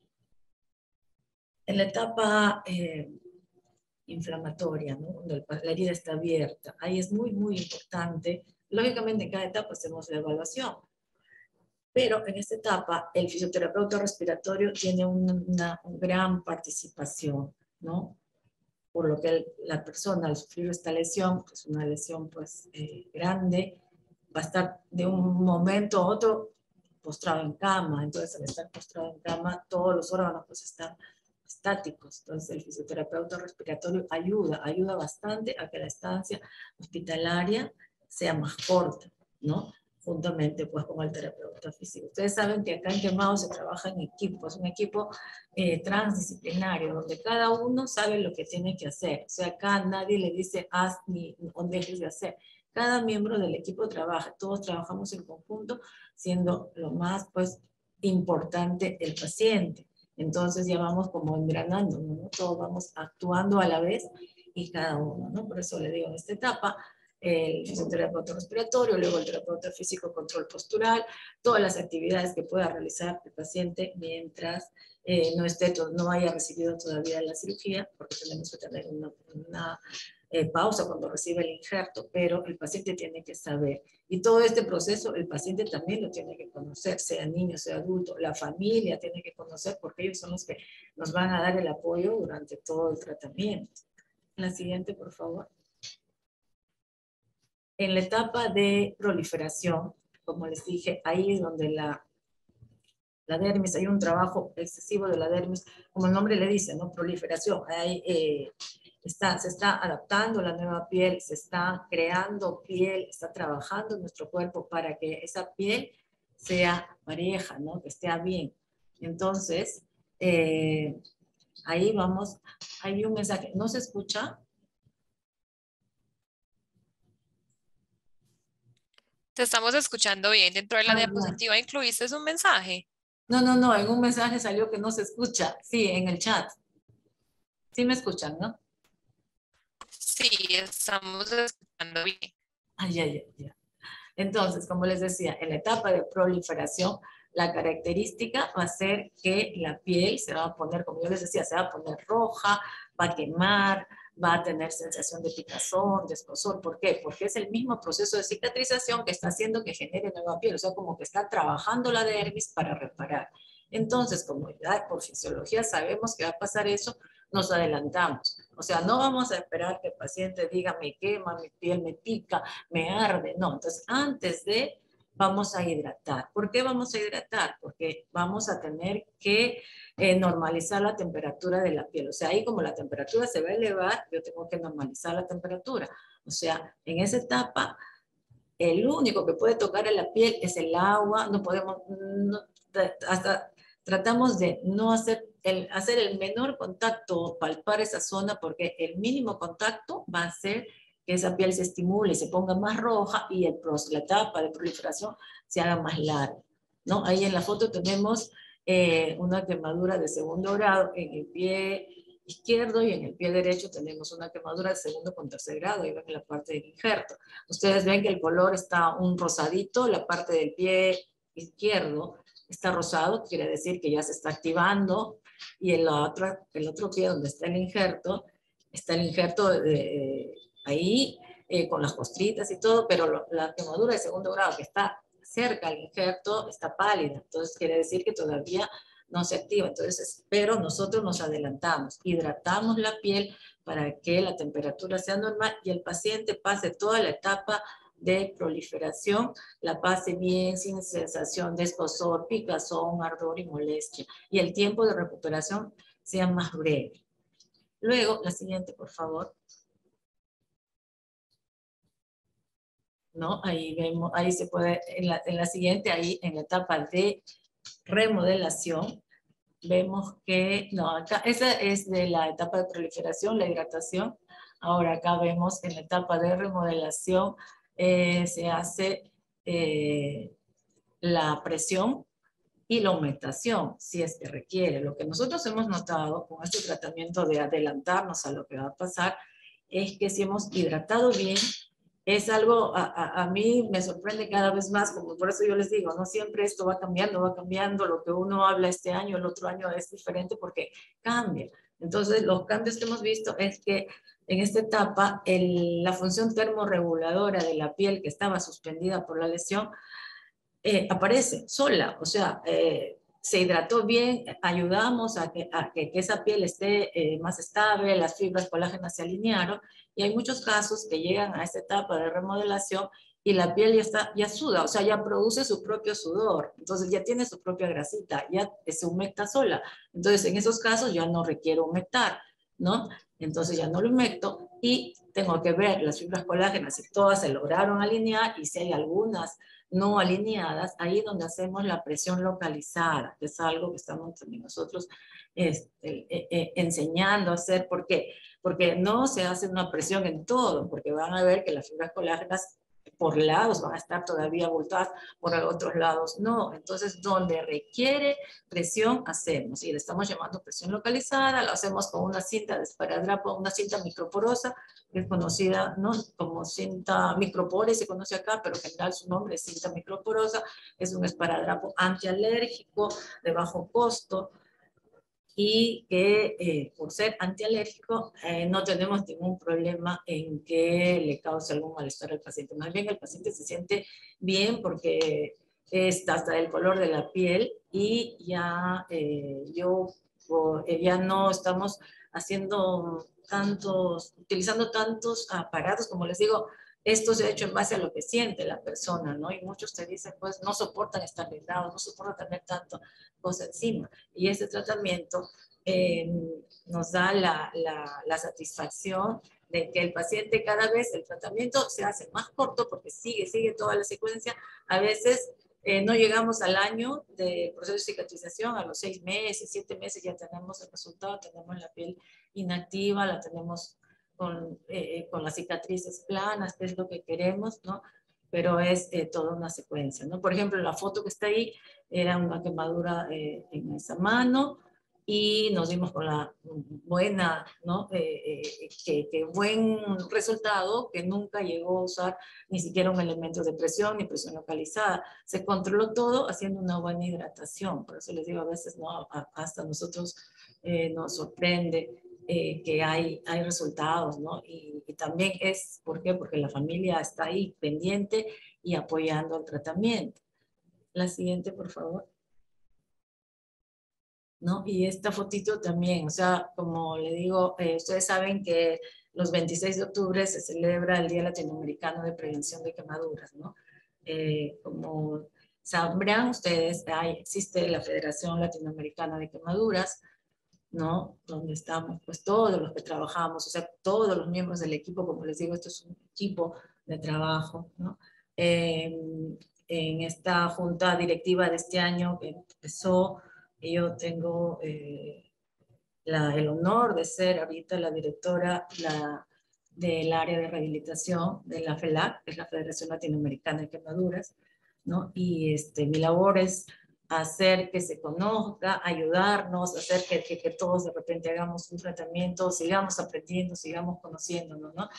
En la etapa eh, inflamatoria, ¿no? Donde la herida está abierta, ahí es muy, muy importante. Lógicamente, en cada etapa hacemos la evaluación. Pero en esta etapa, el fisioterapeuta respiratorio tiene una, una, una gran participación, ¿no? Por lo que el, la persona al sufrir esta lesión, que es una lesión pues eh, grande, va a estar de un momento a otro postrado en cama. Entonces, al estar postrado en cama, todos los órganos pues están estáticos. Entonces, el fisioterapeuta respiratorio ayuda, ayuda bastante a que la estancia hospitalaria sea más corta, ¿no? Juntamente pues con el terapeuta físico. Ustedes saben que acá en Quemado se trabaja en equipo, es un equipo eh, transdisciplinario, donde cada uno sabe lo que tiene que hacer. O sea, acá nadie le dice haz ni o dejes de hacer. Cada miembro del equipo trabaja, todos trabajamos en conjunto, siendo lo más pues importante el paciente. Entonces ya vamos como engranando, ¿no? Todos vamos actuando a la vez y cada uno, ¿no? Por eso le digo en esta etapa, el fisioterapeuta respiratorio, luego el terapeuta físico, control postural, todas las actividades que pueda realizar el paciente mientras eh, no, esté, no haya recibido todavía la cirugía, porque tenemos que tener una, una eh, pausa cuando recibe el injerto, pero el paciente tiene que saber. Y todo este proceso el paciente también lo tiene que conocer, sea niño, sea adulto, la familia tiene que conocer, porque ellos son los que nos van a dar el apoyo durante todo el tratamiento. La siguiente, por favor. En la etapa de proliferación, como les dije, ahí es donde la, la dermis, hay un trabajo excesivo de la dermis, como el nombre le dice, ¿no? Proliferación. Ahí eh, está, se está adaptando la nueva piel, se está creando piel, está trabajando en nuestro cuerpo para que esa piel sea pareja, ¿no? Que esté bien. Entonces, eh, ahí vamos, hay un mensaje, ¿no se escucha? Te estamos escuchando bien. Dentro de la diapositiva incluiste un mensaje. No, no, no, en un mensaje salió que no se escucha. Sí, en el chat. Sí me escuchan, ¿no? Sí, estamos escuchando bien. Ay, ay, ay, ya. Entonces, como les decía, en la etapa de proliferación, la característica va a ser que la piel se va a poner, como yo les decía, se va a poner roja, va a quemar, va a tener sensación de picazón, de escozor. ¿Por qué? Porque es el mismo proceso de cicatrización que está haciendo que genere nueva piel, o sea, como que está trabajando la dermis para reparar. Entonces, como ya por fisiología sabemos que va a pasar eso, nos adelantamos. O sea, no vamos a esperar que el paciente diga, me quema, mi piel me pica, me arde. No, entonces antes de, vamos a hidratar. ¿Por qué vamos a hidratar? Porque vamos a tener que eh, normalizar la temperatura de la piel. O sea, ahí como la temperatura se va a elevar, yo tengo que normalizar la temperatura. O sea, en esa etapa, el único que puede tocar a la piel es el agua. No podemos, no, hasta tratamos de no hacer el, hacer el menor contacto, palpar esa zona, porque el mínimo contacto va a hacer que esa piel se estimule, se ponga más roja y el, la etapa de proliferación se haga más larga, ¿no? Ahí en la foto tenemos eh, una quemadura de segundo grado en el pie izquierdo y en el pie derecho tenemos una quemadura de segundo con tercer grado, ahí ven en la parte del injerto. Ustedes ven que el color está un rosadito, la parte del pie izquierdo está rosado, quiere decir que ya se está activando, y en la otra, el otro pie donde está el injerto, está el injerto de, ahí eh, con las costritas y todo, pero lo, la quemadura de segundo grado que está cerca al injerto está pálida, entonces quiere decir que todavía no se activa. Entonces, pero nosotros nos adelantamos, hidratamos la piel para que la temperatura sea normal y el paciente pase toda la etapa de proliferación, la pase bien, sin sensación de escozor, picazón, ardor y molestia, y el tiempo de recuperación sea más breve. Luego, la siguiente, por favor. ¿No? Ahí vemos, ahí se puede, en la, en la siguiente, ahí en la etapa de remodelación, vemos que, no, acá, esa es de la etapa de proliferación, la hidratación. Ahora acá vemos en la etapa de remodelación eh, se hace eh, la presión y la humectación, si es que requiere. Lo que nosotros hemos notado con este tratamiento de adelantarnos a lo que va a pasar, es que si hemos hidratado bien, es algo, a, a, a mí me sorprende cada vez más, como por eso yo les digo, no siempre esto va cambiando, va cambiando, lo que uno habla este año, el otro año es diferente porque cambia. Entonces, los cambios que hemos visto es que en esta etapa, el, la función termorreguladora de la piel que estaba suspendida por la lesión, eh, aparece sola, o sea, eh, se hidrató bien, ayudamos a que, a que, que esa piel esté eh, más estable, las fibras colágenas se alinearon, y hay muchos casos que llegan a esta etapa de remodelación y la piel ya, está, ya suda, o sea, ya produce su propio sudor, entonces ya tiene su propia grasita, ya se humecta sola. Entonces, en esos casos ya no requiero humectar, ¿no? Entonces ya no lo humecto y tengo que ver las fibras colágenas si todas se lograron alinear y si hay algunas no alineadas, ahí donde hacemos la presión localizada, que es algo que estamos también nosotros este, eh, eh, enseñando a hacer. ¿Por qué? Porque no se hace una presión en todo, porque van a ver que las fibras colágenas por lados van a estar todavía abultadas, por otros lados no. Entonces, donde requiere presión, hacemos. Y le estamos llamando presión localizada, lo hacemos con una cinta de esparadrapo, una cinta microporosa, que es conocida, ¿no?, como cinta micropore, se conoce acá, pero en general su nombre es cinta microporosa. Es un esparadrapo antialérgico de bajo costo, y que eh, por ser antialérgico eh, no tenemos ningún problema en que le cause algún malestar al paciente. Más bien el paciente se siente bien porque está hasta el color de la piel y ya, eh, yo, o, eh, ya no estamos haciendo tantos, utilizando tantos aparatos, como les digo. Esto se ha hecho en base a lo que siente la persona, ¿no? Y muchos te dicen, pues, no soportan estar vendados, no soportan tener tanto cosa encima. Y este tratamiento eh, nos da la, la, la satisfacción de que el paciente cada vez, el tratamiento se hace más corto porque sigue, sigue toda la secuencia. A veces eh, no llegamos al año del proceso de cicatrización, a los seis meses, siete meses ya tenemos el resultado, tenemos la piel inactiva, la tenemos con, eh, con las cicatrices planas, que es lo que queremos, ¿no? Pero es eh, toda una secuencia, ¿no? Por ejemplo, la foto que está ahí era una quemadura eh, en esa mano, y nos dimos con la buena, ¿no? Eh, eh, que, que buen resultado, que nunca llegó a usar ni siquiera un elemento de presión ni presión localizada. Se controló todo haciendo una buena hidratación. Por eso les digo, a veces no, hasta nosotros eh, nos sorprende eh, que hay, hay resultados, ¿no? Y, y también es, ¿por qué? Porque la familia está ahí pendiente y apoyando el tratamiento. La siguiente, por favor. ¿No? Y esta fotito también, o sea, como le digo, eh, ustedes saben que los veintiséis de octubre se celebra el Día Latinoamericano de Prevención de Quemaduras, ¿no? Eh, como sabrán ustedes, hay, existe la Federación Latinoamericana de Quemaduras, ¿no? Donde estamos, pues todos los que trabajamos, o sea, todos los miembros del equipo, como les digo, esto es un equipo de trabajo, ¿no? Eh, en esta junta directiva de este año que empezó, yo tengo eh, la, el honor de ser ahorita la directora la, del área de rehabilitación de la FELAC, que es la Federación Latinoamericana de Quemaduras, ¿no? Y este, mi labor es hacer que se conozca, ayudarnos, hacer que, que, que todos de repente hagamos un tratamiento, sigamos aprendiendo, sigamos conociéndonos, ¿no?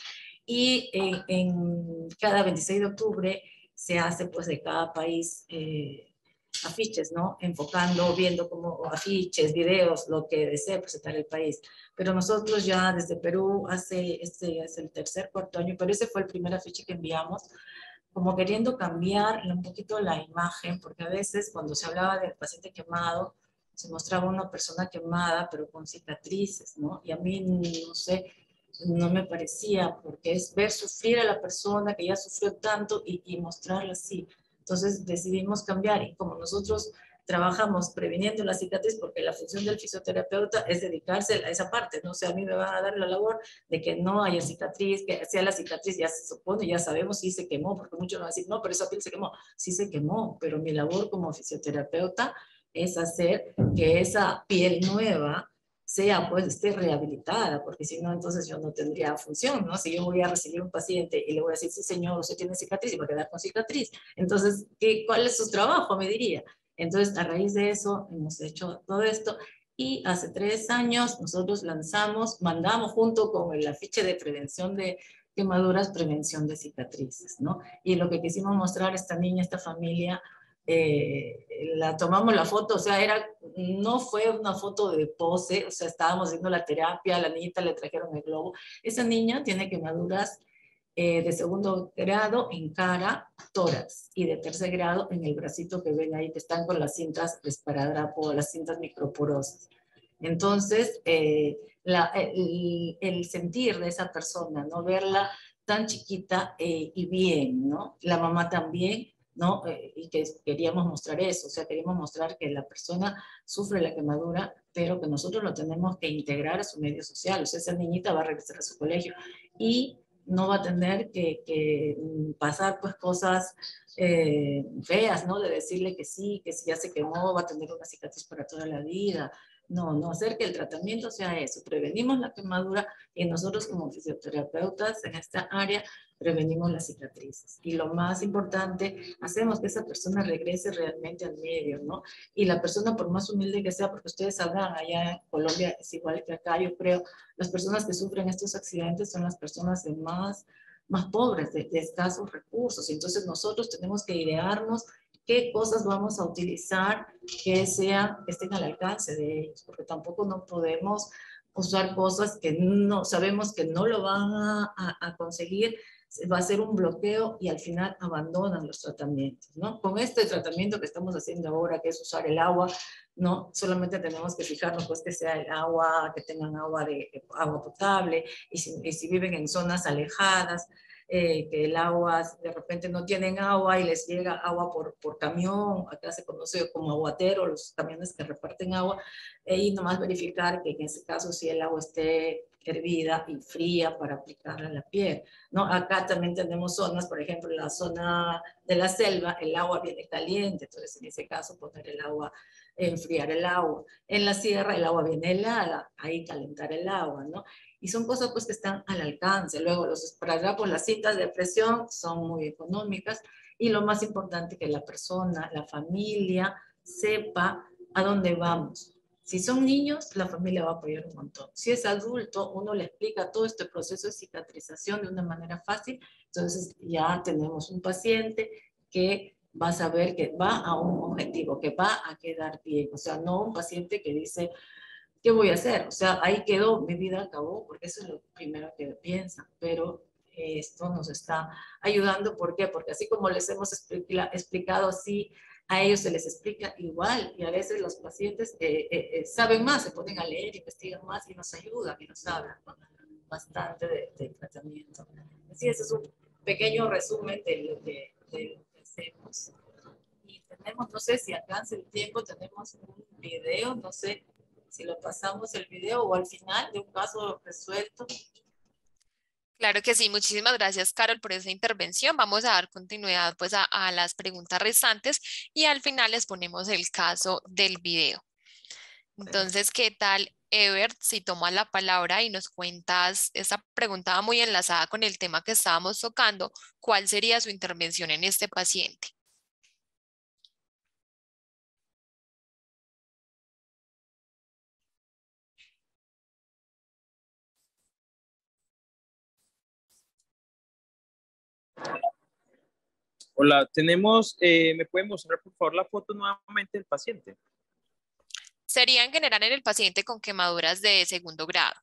Y en, en cada veintiséis de octubre se hace pues de cada país eh, afiches, ¿no? Enfocando, viendo como afiches, videos, lo que desee presentar el país. Pero nosotros ya desde Perú, hace, este es el tercer, cuarto año, pero ese fue el primer afiche que enviamos, como queriendo cambiar un poquito la imagen, porque a veces cuando se hablaba del paciente quemado, se mostraba una persona quemada, pero con cicatrices, ¿no? Y a mí, no sé, no me parecía, porque es ver sufrir a la persona que ya sufrió tanto y, y mostrarla así. Entonces decidimos cambiar y como nosotros trabajamos previniendo la cicatriz, porque la función del fisioterapeuta es dedicarse a esa parte, ¿no? O sea, a mí me van a dar la labor de que no haya cicatriz, que sea la cicatriz, ya se supone, ya sabemos si se quemó, porque muchos van a decir, no, pero esa piel se quemó. Sí se quemó, pero mi labor como fisioterapeuta es hacer que esa piel nueva sea, pues, esté rehabilitada, porque si no, entonces yo no tendría función, ¿no? Si yo voy a recibir un paciente y le voy a decir, sí, señor, usted tiene cicatriz, y va a quedar con cicatriz. Entonces, ¿qué, ¿cuál es su trabajo? Me diría. Entonces, a raíz de eso, hemos hecho todo esto, y hace tres años nosotros lanzamos, mandamos junto con el afiche de prevención de quemaduras, prevención de cicatrices, ¿no? Y lo que quisimos mostrar a esta niña, esta familia, eh, la tomamos la foto, o sea, era, no fue una foto de pose, o sea, estábamos haciendo la terapia, a la niñita le trajeron el globo. Esa niña tiene quemaduras eh, de segundo grado en cara, tórax, y de tercer grado en el bracito que ven ahí, que están con las cintas de esparadrapo, las cintas microporosas. Entonces, eh, la, el, el sentir de esa persona, ¿no? Verla tan chiquita eh, y bien, ¿no? La mamá también, ¿no? Eh, y que queríamos mostrar eso, o sea, queríamos mostrar que la persona sufre la quemadura, pero que nosotros lo tenemos que integrar a su medio social, o sea, esa niñita va a regresar a su colegio y no va a tener que, que pasar pues cosas eh, feas, ¿no? De decirle que sí, que si ya se quemó va a tener una cicatriz para toda la vida. No, no, hacer que el tratamiento sea eso. Prevenimos la quemadura y nosotros como fisioterapeutas en esta área prevenimos las cicatrices. Y lo más importante, hacemos que esa persona regrese realmente al medio, ¿no? Y la persona, por más humilde que sea, porque ustedes sabrán, allá en Colombia es igual que acá, yo creo, las personas que sufren estos accidentes son las personas de más, más pobres, de, de escasos recursos. Entonces nosotros tenemos que idearnos qué cosas vamos a utilizar que sean, que estén al alcance de ellos, porque tampoco no podemos usar cosas que no sabemos que no lo van a, a, a conseguir, va a ser un bloqueo y al final abandonan los tratamientos, ¿no? Con este tratamiento que estamos haciendo ahora, que es usar el agua, no solamente tenemos que fijarnos pues que sea el agua, que tengan agua, de, agua potable, y si, y si viven en zonas alejadas, eh, que el agua, de repente no tienen agua y les llega agua por, por camión, acá se conoce como aguatero, los camiones que reparten agua, eh, y nomás verificar que en ese caso si el agua esté hervida y fría para aplicarla a la piel, ¿no? Acá también tenemos zonas, por ejemplo, en la zona de la selva, el agua viene caliente, entonces en ese caso poner el agua, enfriar el agua. En la sierra el agua viene helada, ahí calentar el agua, ¿no? Y son cosas pues que están al alcance. Luego los esparadrapos, las cintas de presión son muy económicas y lo más importante que la persona, la familia sepa a dónde vamos. Si son niños, la familia va a apoyar un montón. Si es adulto, uno le explica todo este proceso de cicatrización de una manera fácil, entonces ya tenemos un paciente que va a saber que va a un objetivo, que va a quedar bien. O sea, no un paciente que dice, ¿qué voy a hacer? O sea, ahí quedó, mi vida acabó, porque eso es lo primero que piensan, pero esto nos está ayudando. ¿Por qué? Porque así como les hemos explicado así, a ellos se les explica igual, y a veces los pacientes eh, eh, eh, saben más, se ponen a leer, investigan más y nos ayudan y nos hablan, ¿no? Bastante de, de tratamiento. Así es, es un pequeño resumen de lo que, de lo que hacemos. Y tenemos, no sé si alcanza el tiempo, tenemos un video, no sé si lo pasamos el video o al final de un caso resuelto. Claro que sí, muchísimas gracias, Carol, por esa intervención. Vamos a dar continuidad pues a, a las preguntas restantes y al final les ponemos el caso del video. Entonces, ¿qué tal, Ebert, si tomas la palabra y nos cuentas, esta pregunta va muy enlazada con el tema que estábamos tocando, ¿cuál sería su intervención en este paciente? Hola, tenemos, eh, ¿me pueden mostrar por favor la foto nuevamente del paciente? Sería en general en el paciente con quemaduras de segundo grado.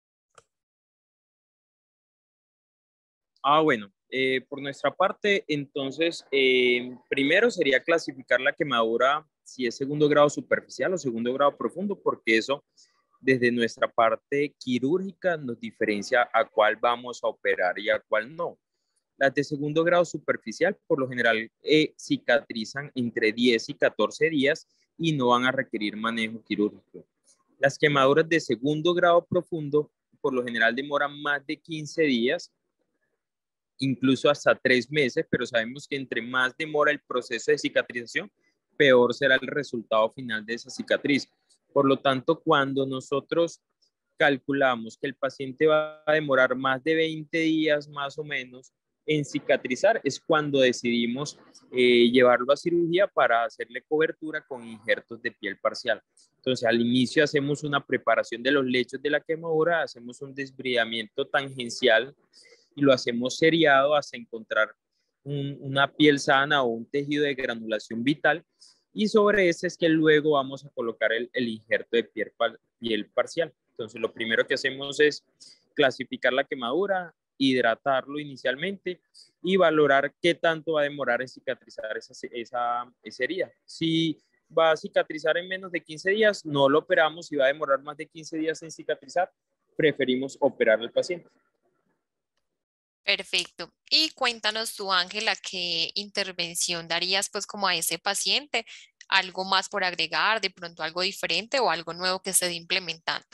Ah, bueno, eh, por nuestra parte, entonces, eh, primero sería clasificar la quemadura si es segundo grado superficial o segundo grado profundo, porque eso desde nuestra parte quirúrgica nos diferencia a cuál vamos a operar y a cuál no. Las de segundo grado superficial, por lo general, eh, cicatrizan entre diez y catorce días y no van a requerir manejo quirúrgico. Las quemaduras de segundo grado profundo, por lo general, demoran más de quince días, incluso hasta tres meses, pero sabemos que entre más demora el proceso de cicatrización, peor será el resultado final de esa cicatriz. Por lo tanto, cuando nosotros calculamos que el paciente va a demorar más de veinte días más o menos en cicatrizar, es cuando decidimos eh, llevarlo a cirugía para hacerle cobertura con injertos de piel parcial. Entonces, al inicio hacemos una preparación de los lechos de la quemadura, hacemos un desbridamiento tangencial y lo hacemos seriado hasta encontrar un, una piel sana o un tejido de granulación vital, y sobre ese es que luego vamos a colocar el, el injerto de piel, piel parcial. Entonces, lo primero que hacemos es clasificar la quemadura, hidratarlo inicialmente y valorar qué tanto va a demorar en cicatrizar esa, esa, esa herida. Si va a cicatrizar en menos de quince días, no lo operamos. Si va a demorar más de quince días en cicatrizar, preferimos operar al paciente. Perfecto. Y cuéntanos tú, Ángela, ¿qué intervención darías pues como a ese paciente? ¿Algo más por agregar, de pronto algo diferente o algo nuevo que se esté implementando?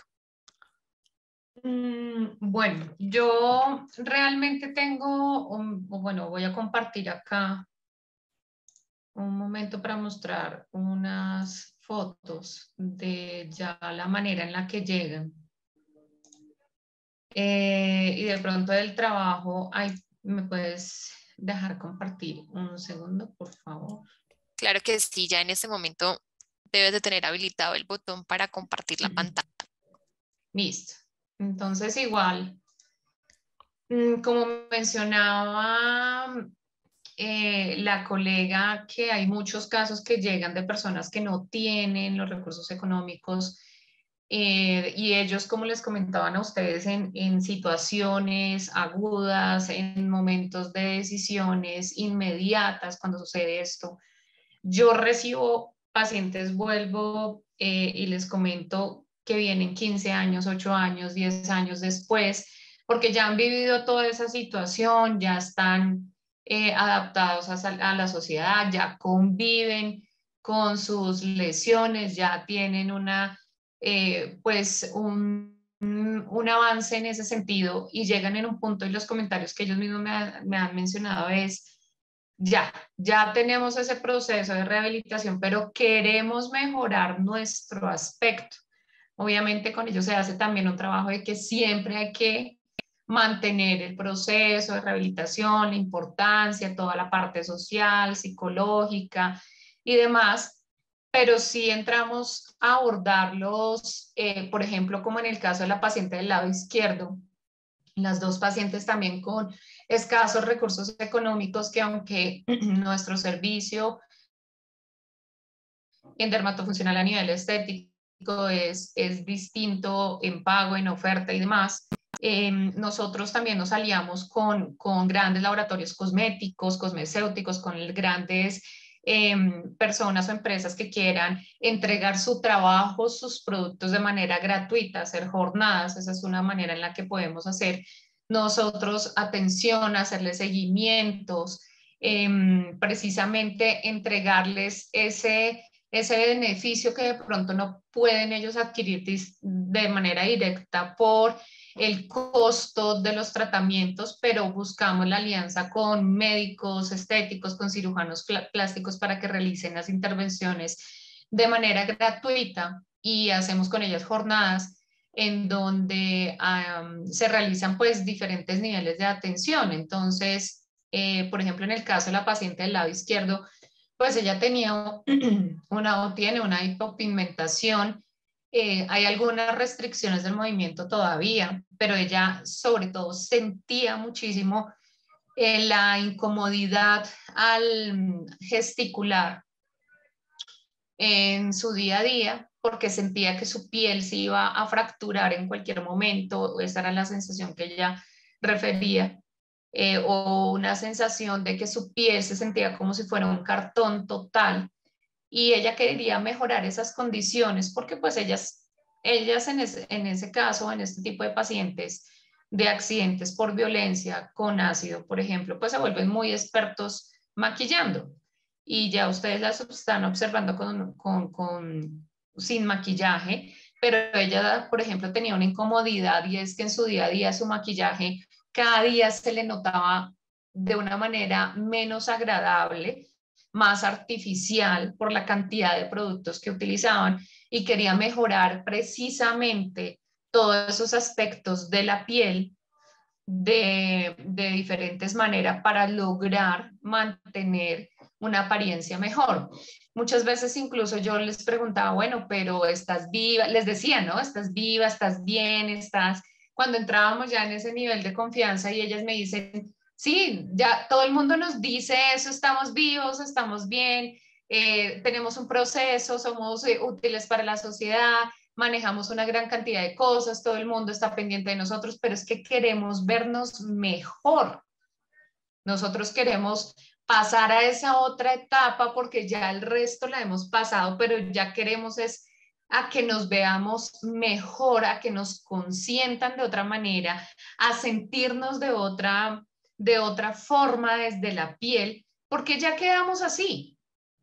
Mm, bueno, yo realmente tengo, un, bueno, voy a compartir acá un momento para mostrar unas fotos de ya la manera en la que llegan. Eh, y de pronto del trabajo, ay, ¿me puedes dejar compartir un segundo, por favor? Claro que sí, ya en este momento debes de tener habilitado el botón para compartir la pantalla. Listo. Entonces, igual, como mencionaba eh, la colega, que hay muchos casos que llegan de personas que no tienen los recursos económicos, eh, y ellos, como les comentaban a ustedes, en, en situaciones agudas, en momentos de decisiones inmediatas, cuando sucede esto. Yo recibo pacientes, vuelvo eh, y les comento que vienen quince años, ocho años, diez años después, porque ya han vivido toda esa situación, ya están eh, adaptados a, a la sociedad, ya conviven con sus lesiones, ya tienen una, eh, pues un, un avance en ese sentido, y llegan en un punto, y los comentarios que ellos mismos me, ha, me han mencionado es: ya, ya tenemos ese proceso de rehabilitación, pero queremos mejorar nuestro aspecto. Obviamente con ello se hace también un trabajo de que siempre hay que mantener el proceso de rehabilitación, la importancia, toda la parte social, psicológica y demás, pero sí entramos a abordarlos, eh, por ejemplo, como en el caso de la paciente del lado izquierdo, las dos pacientes también con escasos recursos económicos, que aunque nuestro servicio en dermatofuncional a nivel estético cosmético es, es distinto en pago, en oferta y demás. Eh, nosotros también nos aliamos con, con grandes laboratorios cosméticos, cosmecéuticos, con grandes eh, personas o empresas que quieran entregar su trabajo, sus productos de manera gratuita, hacer jornadas. Esa es una manera en la que podemos hacer nosotros atención, hacerles seguimientos, eh, precisamente entregarles ese, ese beneficio que de pronto no pueden ellos adquirir de manera directa por el costo de los tratamientos, pero buscamos la alianza con médicos estéticos, con cirujanos plásticos para que realicen las intervenciones de manera gratuita, y hacemos con ellas jornadas en donde um, se realizan pues diferentes niveles de atención. Entonces, eh, por ejemplo, en el caso de la paciente del lado izquierdo, pues ella tenía una o tiene una hipopigmentación. Eh, hay algunas restricciones del movimiento todavía, pero ella sobre todo sentía muchísimo eh, la incomodidad al gesticular en su día a día, porque sentía que su piel se iba a fracturar en cualquier momento. Esa era la sensación que ella refería, eh, o una sensación de que su piel se sentía como si fuera un cartón total, y ella quería mejorar esas condiciones porque pues ellas, ellas en, ese, en ese caso, en este tipo de pacientes de accidentes por violencia con ácido, por ejemplo, pues se vuelven muy expertos maquillando, y ya ustedes las están observando con, con, con, sin maquillaje, pero ella, por ejemplo, tenía una incomodidad, y es que en su día a día su maquillaje cada día se le notaba de una manera menos agradable, más artificial por la cantidad de productos que utilizaban, y quería mejorar precisamente todos esos aspectos de la piel de, de diferentes maneras para lograr mantener una apariencia mejor. Muchas veces incluso yo les preguntaba, bueno, pero estás viva, les decía, ¿no? Estás viva, estás bien, estás... Cuando entrábamos ya en ese nivel de confianza, y ellas me dicen, sí, ya todo el mundo nos dice eso, estamos vivos, estamos bien, eh, tenemos un proceso, somos eh, útiles para la sociedad, manejamos una gran cantidad de cosas, todo el mundo está pendiente de nosotros, pero es que queremos vernos mejor. Nosotros queremos pasar a esa otra etapa porque ya el resto la hemos pasado, pero ya queremos es a que nos veamos mejor, a que nos consientan de otra manera, a sentirnos de otra, de otra forma desde la piel, porque ya quedamos así.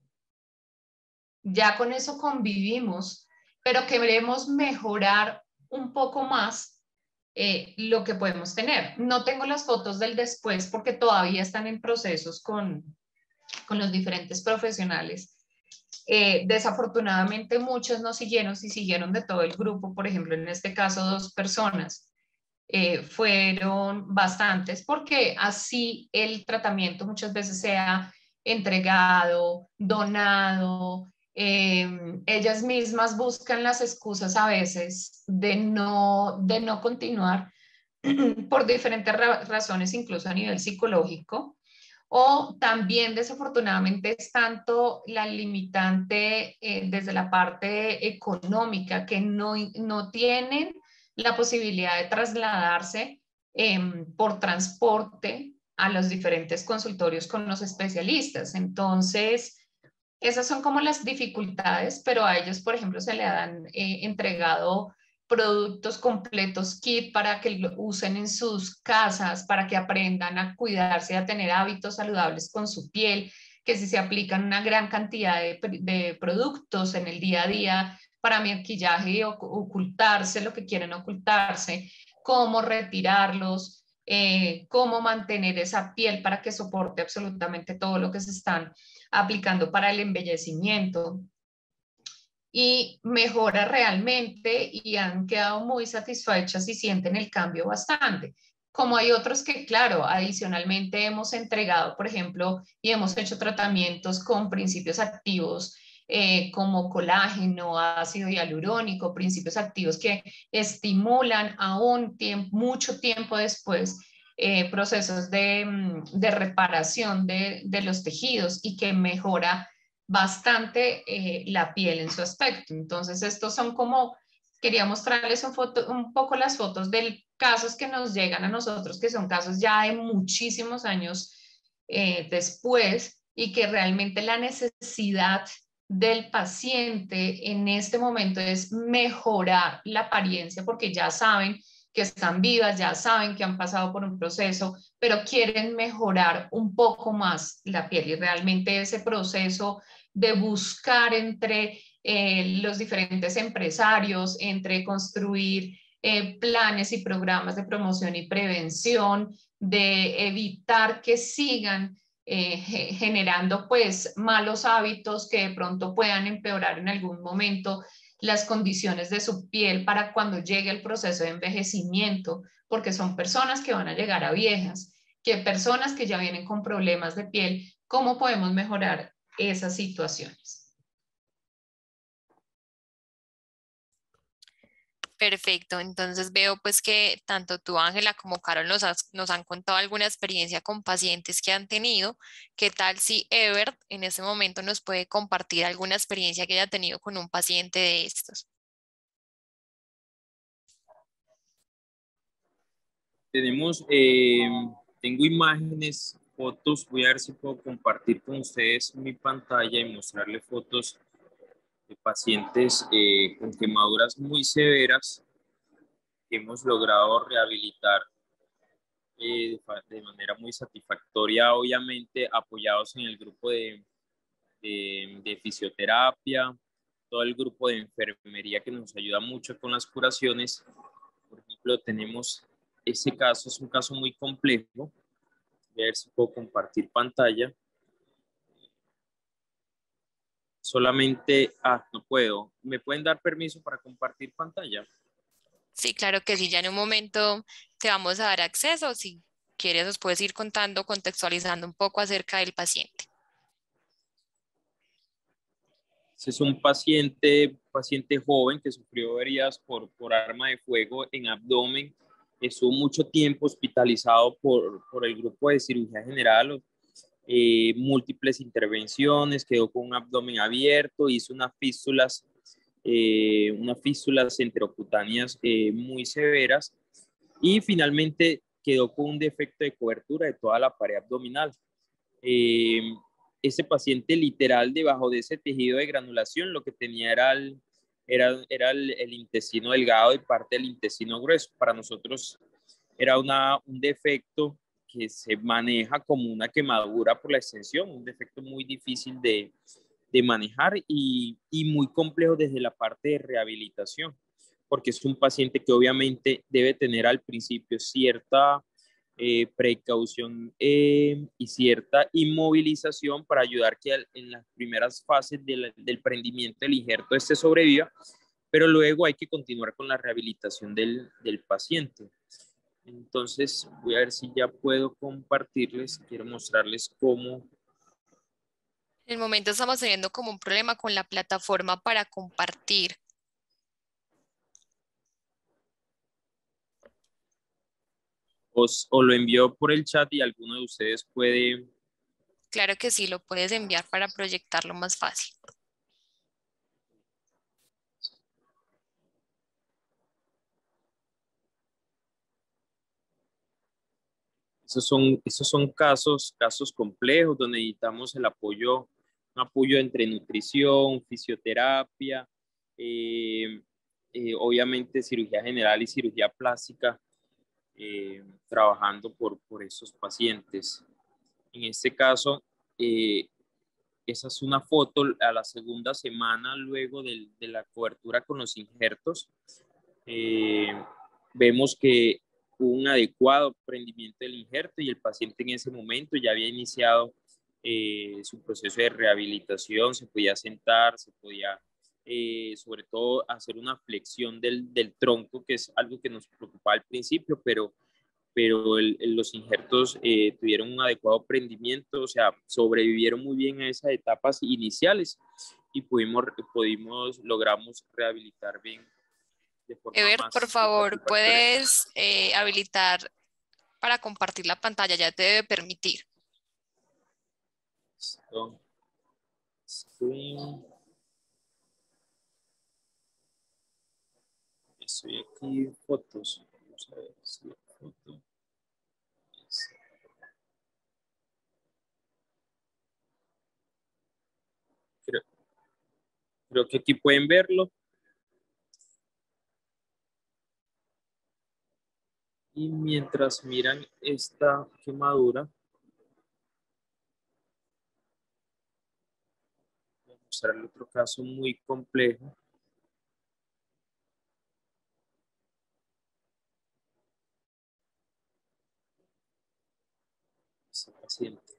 Ya con eso convivimos, pero queremos mejorar un poco más eh, lo que podemos tener. No tengo las fotos del después porque todavía están en procesos con, con los diferentes profesionales. Eh, desafortunadamente muchos no siguieron, si siguieron de todo el grupo, por ejemplo, en este caso dos personas, eh, fueron bastantes, porque así el tratamiento muchas veces sea entregado, donado. Eh, ellas mismas buscan las excusas a veces de no, de no continuar por diferentes ra razones, incluso a nivel psicológico, o también desafortunadamente es tanto la limitante eh, desde la parte económica, que no, no tienen la posibilidad de trasladarse eh, por transporte a los diferentes consultorios con los especialistas. Entonces, esas son como las dificultades, pero a ellos, por ejemplo, se le han eh, entregado productos completos, kit, para que lo usen en sus casas, para que aprendan a cuidarse y a tener hábitos saludables con su piel, que si se aplican una gran cantidad de, de productos en el día a día para maquillaje y ocultarse lo que quieren ocultarse, cómo retirarlos, eh, cómo mantener esa piel para que soporte absolutamente todo lo que se están aplicando para el embellecimiento, y mejora realmente, y han quedado muy satisfechas y sienten el cambio bastante. Como hay otros que, claro, adicionalmente hemos entregado, por ejemplo, y hemos hecho tratamientos con principios activos eh, como colágeno, ácido hialurónico, principios activos que estimulan aún tiempo, mucho tiempo después eh, procesos de, de reparación de, de los tejidos, y que mejora bastante eh, la piel en su aspecto. Entonces, estos son como, quería mostrarles un, foto, un poco las fotos de casos que nos llegan a nosotros, que son casos ya de muchísimos años eh, después, y que realmente la necesidad del paciente en este momento es mejorar la apariencia, porque ya saben que están vivas, ya saben que han pasado por un proceso, pero quieren mejorar un poco más la piel, y realmente ese proceso de buscar entre eh, los diferentes empresarios, entre construir eh, planes y programas de promoción y prevención, de evitar que sigan eh, generando pues malos hábitos que de pronto puedan empeorar en algún momento las condiciones de su piel para cuando llegue el proceso de envejecimiento, porque son personas que van a llegar a viejas, que personas que ya vienen con problemas de piel. ¿Cómo podemos mejorar esas situaciones? Perfecto, entonces veo pues que tanto tú, Ángela, como Carol nos, has- nos han contado alguna experiencia con pacientes que han tenido. ¿Qué tal si Ebert en este momento nos puede compartir alguna experiencia que haya tenido con un paciente de estos? Tenemos, eh, tengo imágenes, fotos, voy a ver si puedo compartir con ustedes mi pantalla y mostrarles fotos de pacientes eh, con quemaduras muy severas que hemos logrado rehabilitar eh, de, de manera muy satisfactoria, obviamente apoyados en el grupo de, de, de fisioterapia, todo el grupo de enfermería que nos ayuda mucho con las curaciones. Por ejemplo, tenemos ese caso, es un caso muy complejo. Voy a ver si puedo compartir pantalla. Solamente, ah, no puedo. ¿Me pueden dar permiso para compartir pantalla? Sí, claro que sí, ya en un momento te vamos a dar acceso. Si quieres, nos puedes ir contando, contextualizando un poco acerca del paciente. Ese es un paciente, paciente joven que sufrió heridas por, por arma de fuego en abdomen. Estuvo mucho tiempo hospitalizado por, por el grupo de cirugía general, eh, múltiples intervenciones, quedó con un abdomen abierto, hizo unas fístulas, eh, unas fístulas enterocutáneas eh, muy severas y finalmente quedó con un defecto de cobertura de toda la pared abdominal. Eh, ese paciente literal debajo de ese tejido de granulación lo que tenía era el, era, era el, el intestino delgado y parte del intestino grueso. Para nosotros era una, un defecto que se maneja como una quemadura por la extensión, un defecto muy difícil de, de manejar y, y muy complejo desde la parte de rehabilitación, porque es un paciente que obviamente debe tener al principio cierta eh, precaución eh, y cierta inmovilización para ayudar que en las primeras fases del, del prendimiento del injerto este sobreviva, pero luego hay que continuar con la rehabilitación del, del paciente. Entonces voy a ver si ya puedo compartirles, quiero mostrarles cómo. En el momento estamos teniendo como un problema con la plataforma para compartir. Os, o lo envío por el chat y alguno de ustedes puede. Claro que sí, lo puedes enviar para proyectarlo más fácil. Esos son, esos son casos, casos complejos donde necesitamos el apoyo, un apoyo entre nutrición, fisioterapia, eh, eh, obviamente cirugía general y cirugía plástica, eh, trabajando por, por esos pacientes. En este caso, eh, esa es una foto a la segunda semana luego del, de la cobertura con los injertos. Eh, vemos que hubo un adecuado prendimiento del injerto y el paciente en ese momento ya había iniciado eh, su proceso de rehabilitación, se podía sentar, se podía eh, sobre todo hacer una flexión del, del tronco, que es algo que nos preocupaba al principio, pero pero el, el, los injertos eh, tuvieron un adecuado prendimiento, o sea, sobrevivieron muy bien a esas etapas iniciales y pudimos, pudimos logramos rehabilitar bien de forma Ever, por más favor, satisfactoria. puedes eh, habilitar para compartir la pantalla, ya te debe permitir. Listo. Screen. Estoy aquí en fotos. Vamos a ver si la foto. Creo, creo que aquí pueden verlo. Y mientras miran esta quemadura, voy a mostrar otro caso muy complejo. Ese paciente.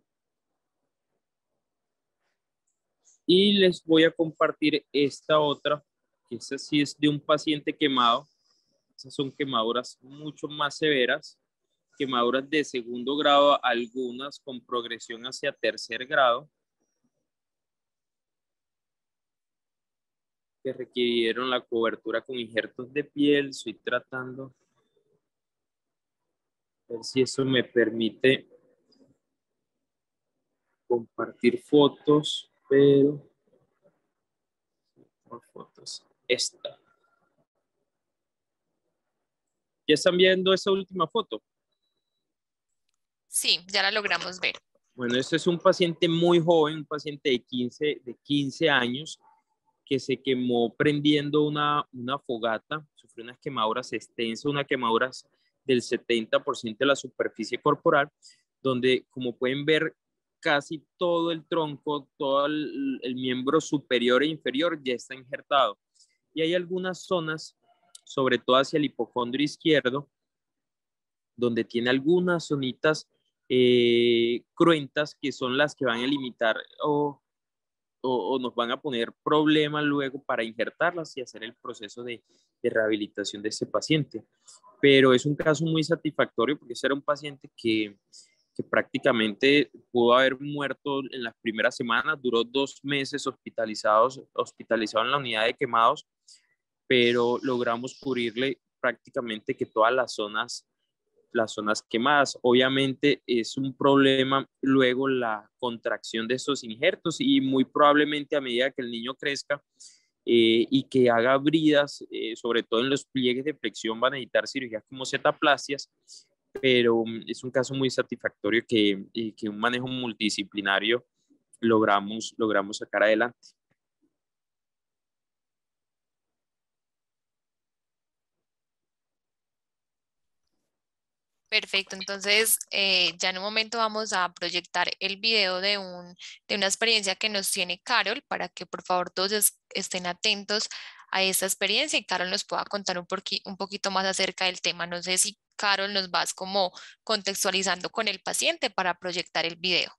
Y les voy a compartir esta otra, que esta sí es de un paciente quemado. Esas son quemaduras mucho más severas, quemaduras de segundo grado, algunas con progresión hacia tercer grado, que requirieron la cobertura con injertos de piel. Estoy tratando de ver si eso me permite compartir fotos, pero por fotos, esta. ¿Ya están viendo esa última foto? Sí, ya la logramos ver. Bueno, este es un paciente muy joven, un paciente de quince, de quince años, que se quemó prendiendo una, una fogata, sufrió unas quemaduras extensas, unas quemaduras del setenta por ciento de la superficie corporal, donde, como pueden ver, casi todo el tronco, todo el, el miembro superior e inferior ya está injertado. Y hay algunas zonas, sobre todo hacia el hipocondrio izquierdo, donde tiene algunas zonitas eh, cruentas que son las que van a limitar o, o, o nos van a poner problemas luego para injertarlas y hacer el proceso de, de rehabilitación de ese paciente. Pero es un caso muy satisfactorio porque ese era un paciente que, que prácticamente pudo haber muerto en las primeras semanas, duró dos meses hospitalizados, hospitalizado en la unidad de quemados, pero logramos cubrirle prácticamente que todas las zonas las zonas quemadas. Obviamente es un problema luego la contracción de estos injertos y muy probablemente a medida que el niño crezca eh, y que haga bridas, eh, sobre todo en los pliegues de flexión, van a necesitar cirugías como cetaplasias, pero es un caso muy satisfactorio que, eh, que un manejo multidisciplinario logramos, logramos sacar adelante. Perfecto, entonces eh, ya en un momento vamos a proyectar el video de, un, de una experiencia que nos tiene Carol para que por favor todos es- estén atentos a esta experiencia y Carol nos pueda contar un, porqui- un poquito más acerca del tema. No sé si Carol nos vas como contextualizando con el paciente para proyectar el video.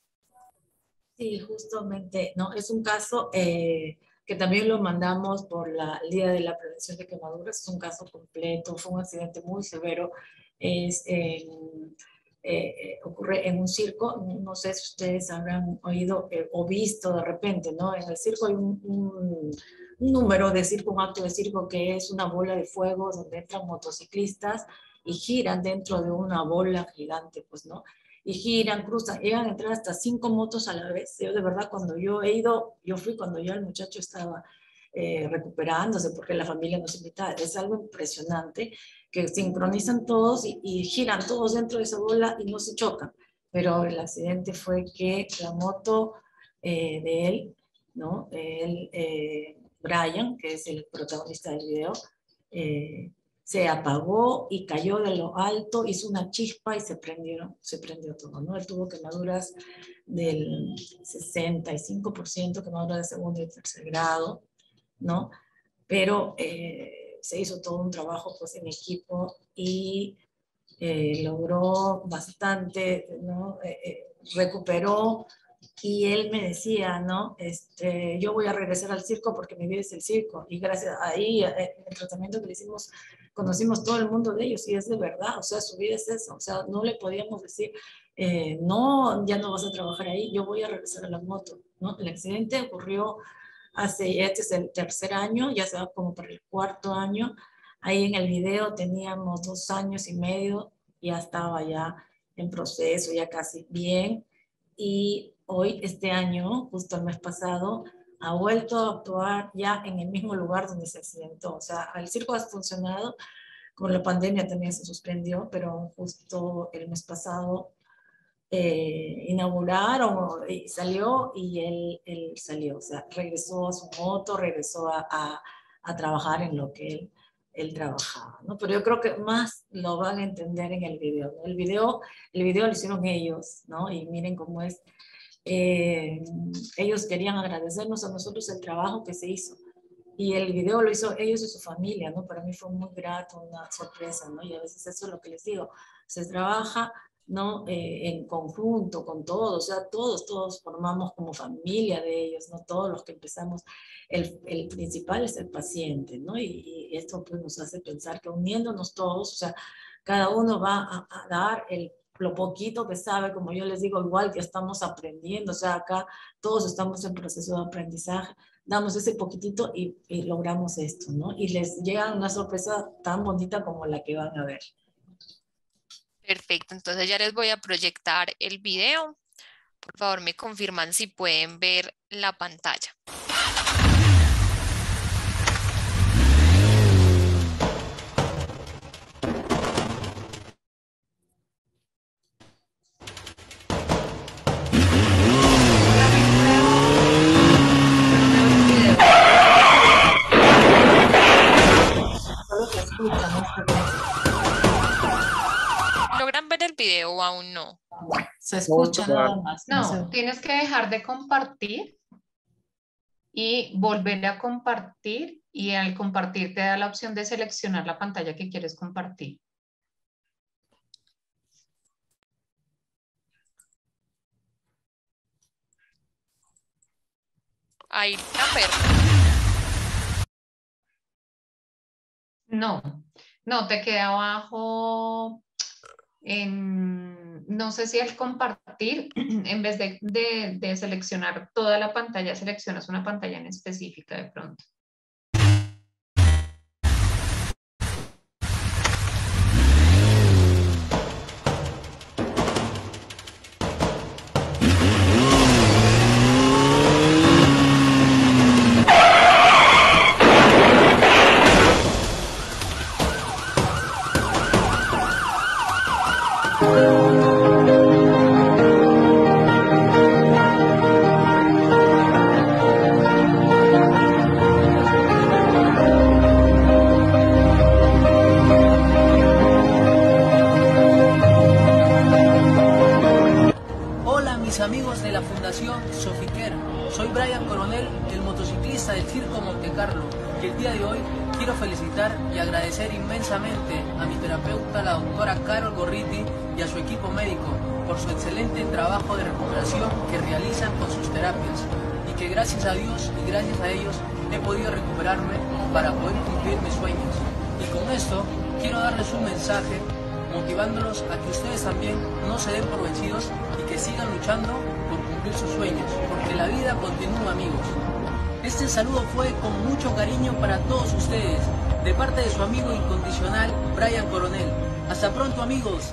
Sí, justamente, no, es un caso eh, que también lo mandamos por la el Día de la Prevención de Quemaduras, es un caso completo, fue un accidente muy severo, es, en- eh, eh, ocurre en un circo, no sé si ustedes habrán oído eh, o visto de repente, ¿no? En el circo hay un, un, un número de circo, un acto de circo que es una bola de fuego donde entran motociclistas y giran dentro de una bola gigante, pues, ¿no? Y giran, cruzan, llegan a entrar hasta cinco motos a la vez. Yo de verdad cuando yo he ido, yo fui cuando ya el muchacho estaba eh, recuperándose porque la familia nos invitaba. Es algo impresionante que sincronizan todos y, y giran todos dentro de esa bola y no se chocan. Pero el accidente fue que la moto eh, de él, ¿no? Él, eh, Brian, que es el protagonista del video, eh, se apagó y cayó de lo alto, hizo una chispa y se prendió, se prendió todo, ¿no? Él tuvo quemaduras del sesenta y cinco por ciento, quemaduras de segundo y tercer grado, ¿no? Pero eh, se hizo todo un trabajo pues en equipo y eh, logró bastante, ¿no? Eh, eh, recuperó y él me decía, ¿no? Este, yo voy a regresar al circo porque mi vida es el circo. Y gracias a ahí, eh, el tratamiento que le hicimos, conocimos todo el mundo de ellos y es de verdad, o sea, su vida es eso. O sea, no le podíamos decir, eh, no, ya no vas a trabajar ahí, yo voy a regresar a la moto, ¿no? El accidente ocurrió hace, este es el tercer año, ya se va como para el cuarto año. Ahí en el video teníamos dos años y medio, ya estaba ya en proceso, ya casi bien. Y hoy, este año, justo el mes pasado, ha vuelto a actuar ya en el mismo lugar donde se accidentó. O sea, el circo ha funcionado, con la pandemia también se suspendió, pero justo el mes pasado eh, inauguraron y salió y él, él salió, o sea, regresó a su moto, regresó a, a, a trabajar en lo que él, él trabajaba, ¿no? Pero yo creo que más lo van a entender en el video, ¿no? El video, el video lo hicieron ellos, ¿no? Y miren cómo es. Eh, ellos querían agradecernos a nosotros el trabajo que se hizo. Y el video lo hizo ellos y su familia, ¿no? Para mí fue muy grato, una sorpresa, ¿no? Y a veces eso es lo que les digo, se trabaja, ¿no? Eh, en conjunto con todos, o sea, todos, todos formamos como familia de ellos, ¿no? Todos los que empezamos, el, el principal es el paciente, ¿no? Y, y esto pues nos hace pensar que uniéndonos todos, o sea, cada uno va a, a dar el lo poquito que sabe, como yo les digo, igual que estamos aprendiendo, o sea, acá todos estamos en proceso de aprendizaje, damos ese poquitito y, y logramos esto, ¿no? Y les llega una sorpresa tan bonita como la que van a ver. Perfecto, entonces ya les voy a proyectar el video. Por favor, me confirman si pueden ver la pantalla. ¿Logran ver el video o aún no? Se escucha nada más. No, No, sé. tienes que dejar de compartir y volver a compartir, y al compartir te da la opción de seleccionar la pantalla que quieres compartir. Ahí está, pero No, no, te queda abajo. En, no sé si al compartir, en vez de, de, de seleccionar toda la pantalla, seleccionas una pantalla en específica de pronto. Hola mis amigos de la Fundación Sofiquera, soy Brian Coronel, el motociclista del Circo Montecarlo, y el día de hoy quiero felicitar y agradecer inmensamente a mi terapeuta, la doctora Carol Gorriti, y a su equipo médico por su excelente trabajo de recuperación que realizan con sus terapias, y que gracias a Dios y gracias a ellos he podido recuperarme para poder cumplir mis sueños. Y con esto quiero darles un mensaje motivándolos a que ustedes también no se den por vencidos y que sigan luchando por cumplir sus sueños, porque la vida continúa, amigos. Este saludo fue con mucho cariño para todos ustedes, de parte de su amigo incondicional, Brian Coronel. Hasta pronto, amigos.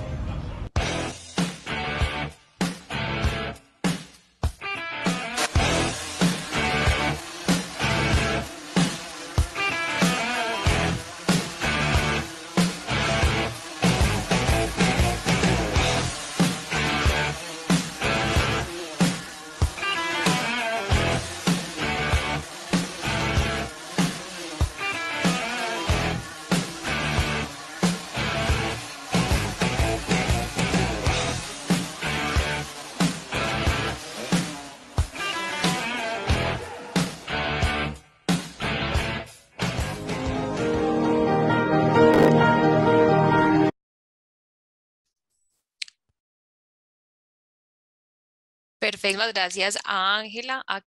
perfecto. Gracias a Ángela, a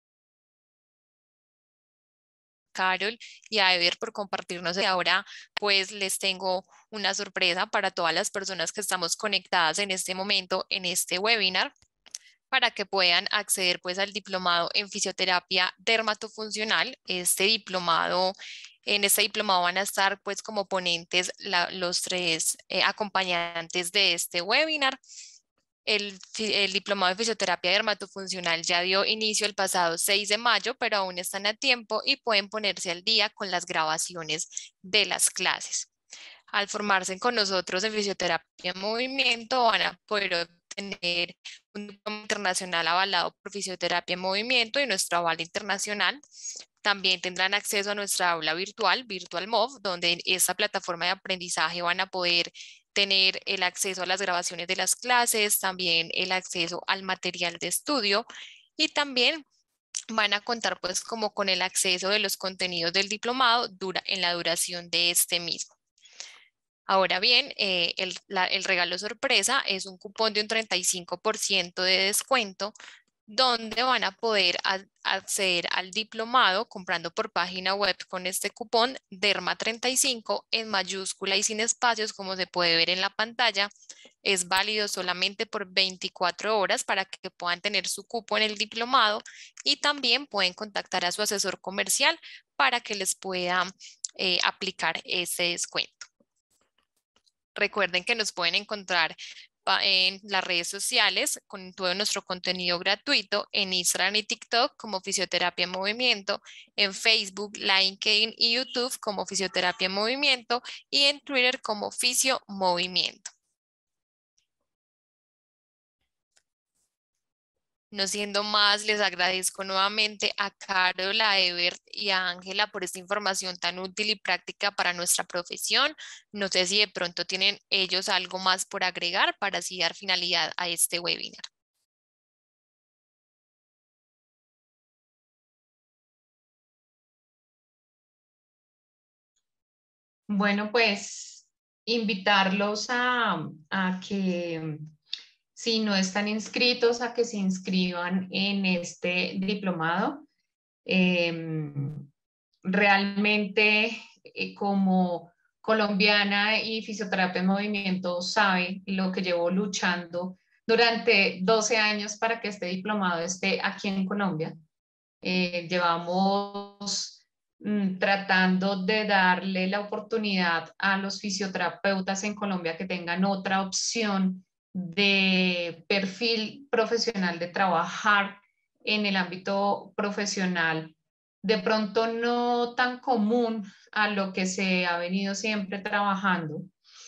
Carol y a Ever por compartirnos. Y ahora pues les tengo una sorpresa para todas las personas que estamos conectadas en este momento en este webinar, para que puedan acceder pues al diplomado en fisioterapia dermatofuncional. Este diplomado, en este diplomado van a estar pues como ponentes la, los tres eh, acompañantes de este webinar. El, el diplomado de fisioterapia dermatofuncional ya dio inicio el pasado seis de mayo, pero aún están a tiempo y pueden ponerse al día con las grabaciones de las clases. Al formarse con nosotros en fisioterapia en movimiento, van a poder obtener un diploma internacional avalado por fisioterapia en movimiento y nuestro aval internacional. También tendrán acceso a nuestra aula virtual, Virtual Mov, donde en esta plataforma de aprendizaje van a poder tener el acceso a las grabaciones de las clases, también el acceso al material de estudio y también van a contar pues como con el acceso de los contenidos del diplomado dura, en la duración de este mismo. Ahora bien, eh, el, la, el regalo sorpresa es un cupón de un treinta y cinco por ciento de descuento donde van a poder a, acceder al diplomado comprando por página web con este cupón DERMA treinta y cinco en mayúscula y sin espacios, como se puede ver en la pantalla. Es válido solamente por veinticuatro horas para que puedan tener su cupo en el diplomado y también pueden contactar a su asesor comercial para que les pueda eh, aplicar ese descuento. Recuerden que nos pueden encontrar en las redes sociales con todo nuestro contenido gratuito en Instagram y TikTok como Fisioterapia en Movimiento, en Facebook, LinkedIn y YouTube como Fisioterapia en Movimiento y en Twitter como Fisio Movimiento. No siendo más, les agradezco nuevamente a Carol, a Ebert y a Ángela por esta información tan útil y práctica para nuestra profesión. No sé si de pronto tienen ellos algo más por agregar para así dar finalidad a este webinar. Bueno, pues invitarlos a, a que si no están inscritos, a que se inscriban en este diplomado. Eh, realmente eh, como colombiana y fisioterapia en movimiento sabe lo que llevo luchando durante doce años para que este diplomado esté aquí en Colombia. Eh, llevamos mm, tratando de darle la oportunidad a los fisioterapeutas en Colombia que tengan otra opción de perfil profesional, de trabajar en el ámbito profesional, de pronto no tan común a lo que se ha venido siempre trabajando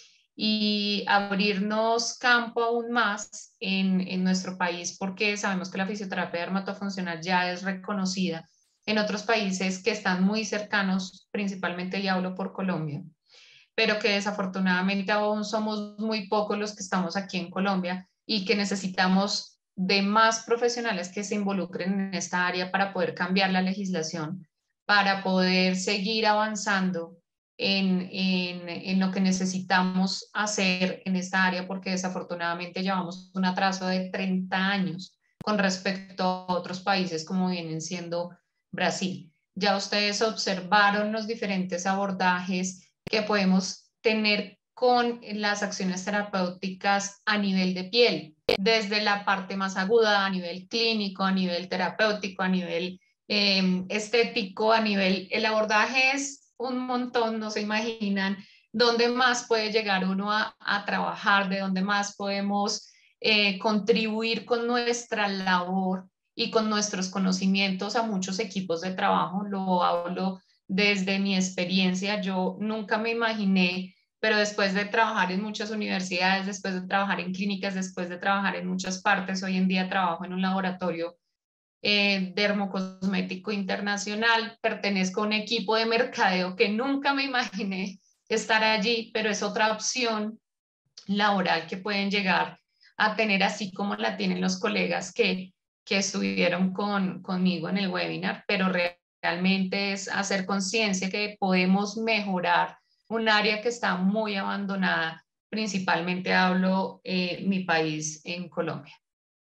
y abrirnos campo aún más en, en nuestro país porque sabemos que la fisioterapia dermatofuncional ya es reconocida en otros países que están muy cercanos, principalmente y hablo por Colombia, pero que desafortunadamente aún somos muy pocos los que estamos aquí en Colombia y que necesitamos de más profesionales que se involucren en esta área para poder cambiar la legislación, para poder seguir avanzando en, en, en lo que necesitamos hacer en esta área, porque desafortunadamente llevamos un atraso de treinta años con respecto a otros países como vienen siendo Brasil. Ya ustedes observaron los diferentes abordajes que podemos tener con las acciones terapéuticas a nivel de piel, desde la parte más aguda, a nivel clínico, a nivel terapéutico, a nivel eh, estético, a nivel, el abordaje es un montón, no se imaginan dónde más puede llegar uno a, a trabajar, de dónde más podemos eh, contribuir con nuestra labor y con nuestros conocimientos a muchos equipos de trabajo. Lo hablo desde mi experiencia. Yo nunca me imaginé, pero después de trabajar en muchas universidades, después de trabajar en clínicas, después de trabajar en muchas partes, hoy en día trabajo en un laboratorio eh, dermocosmético internacional, pertenezco a un equipo de mercadeo que nunca me imaginé estar allí, pero es otra opción laboral que pueden llegar a tener, así como la tienen los colegas que, que estuvieron con, conmigo en el webinar, pero realmente es hacer conciencia que podemos mejorar un área que está muy abandonada, principalmente hablo eh, mi país en Colombia.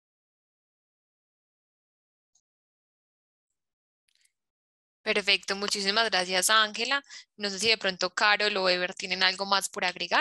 Perfecto, muchísimas gracias, Ángela. No sé si de pronto Carol o Ever tienen algo más por agregar.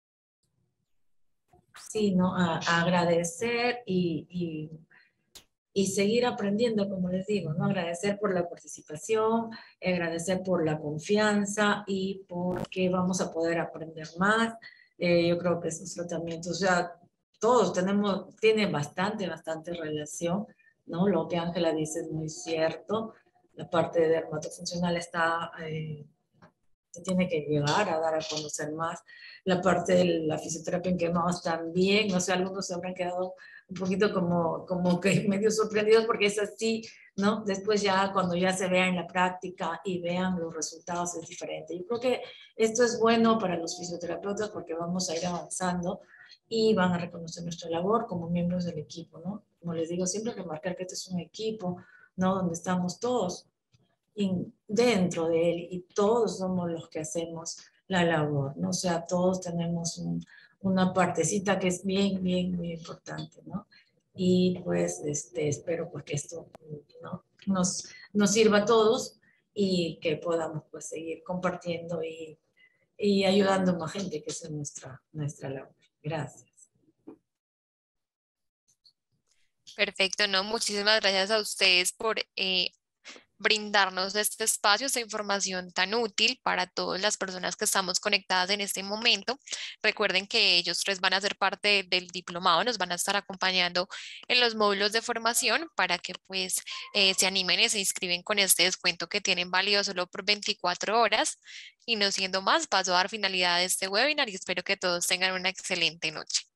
Sí, ¿no? A, a agradecer y, y y seguir aprendiendo, como les digo, ¿no? Agradecer por la participación, agradecer por la confianza y porque vamos a poder aprender más. Eh, yo creo que esos tratamientos, o sea, todos tenemos, tienen bastante, bastante relación, ¿no? Lo que Ángela dice es muy cierto. La parte de dermatofuncional está, eh, se tiene que llegar a dar a conocer más. La parte de la fisioterapia en quemados también, no sé, algunos se habrán quedado un poquito como, como que medio sorprendidos porque es así, ¿no? Después ya cuando ya se vea en la práctica y vean los resultados es diferente. Yo creo que esto es bueno para los fisioterapeutas porque vamos a ir avanzando y van a reconocer nuestra labor como miembros del equipo, ¿no? Como les digo, siempre remarcar que este es un equipo, ¿no? Donde estamos todos dentro de él y todos somos los que hacemos la labor, ¿no? O sea, todos tenemos un, una partecita que es bien, bien, muy importante, ¿no? Y pues este, espero pues que esto, ¿no? nos, nos sirva a todos y que podamos pues seguir compartiendo y, y ayudando a más gente, que es nuestra, nuestra labor. Gracias. Perfecto, no, muchísimas gracias a ustedes por eh, brindarnos este espacio, esta información tan útil para todas las personas que estamos conectadas en este momento. Recuerden que ellos tres van a ser parte del diplomado, nos van a estar acompañando en los módulos de formación para que pues eh, se animen y se inscriben con este descuento que tienen válido solo por veinticuatro horas. Y no siendo más, paso a dar finalidad a este webinar y espero que todos tengan una excelente noche.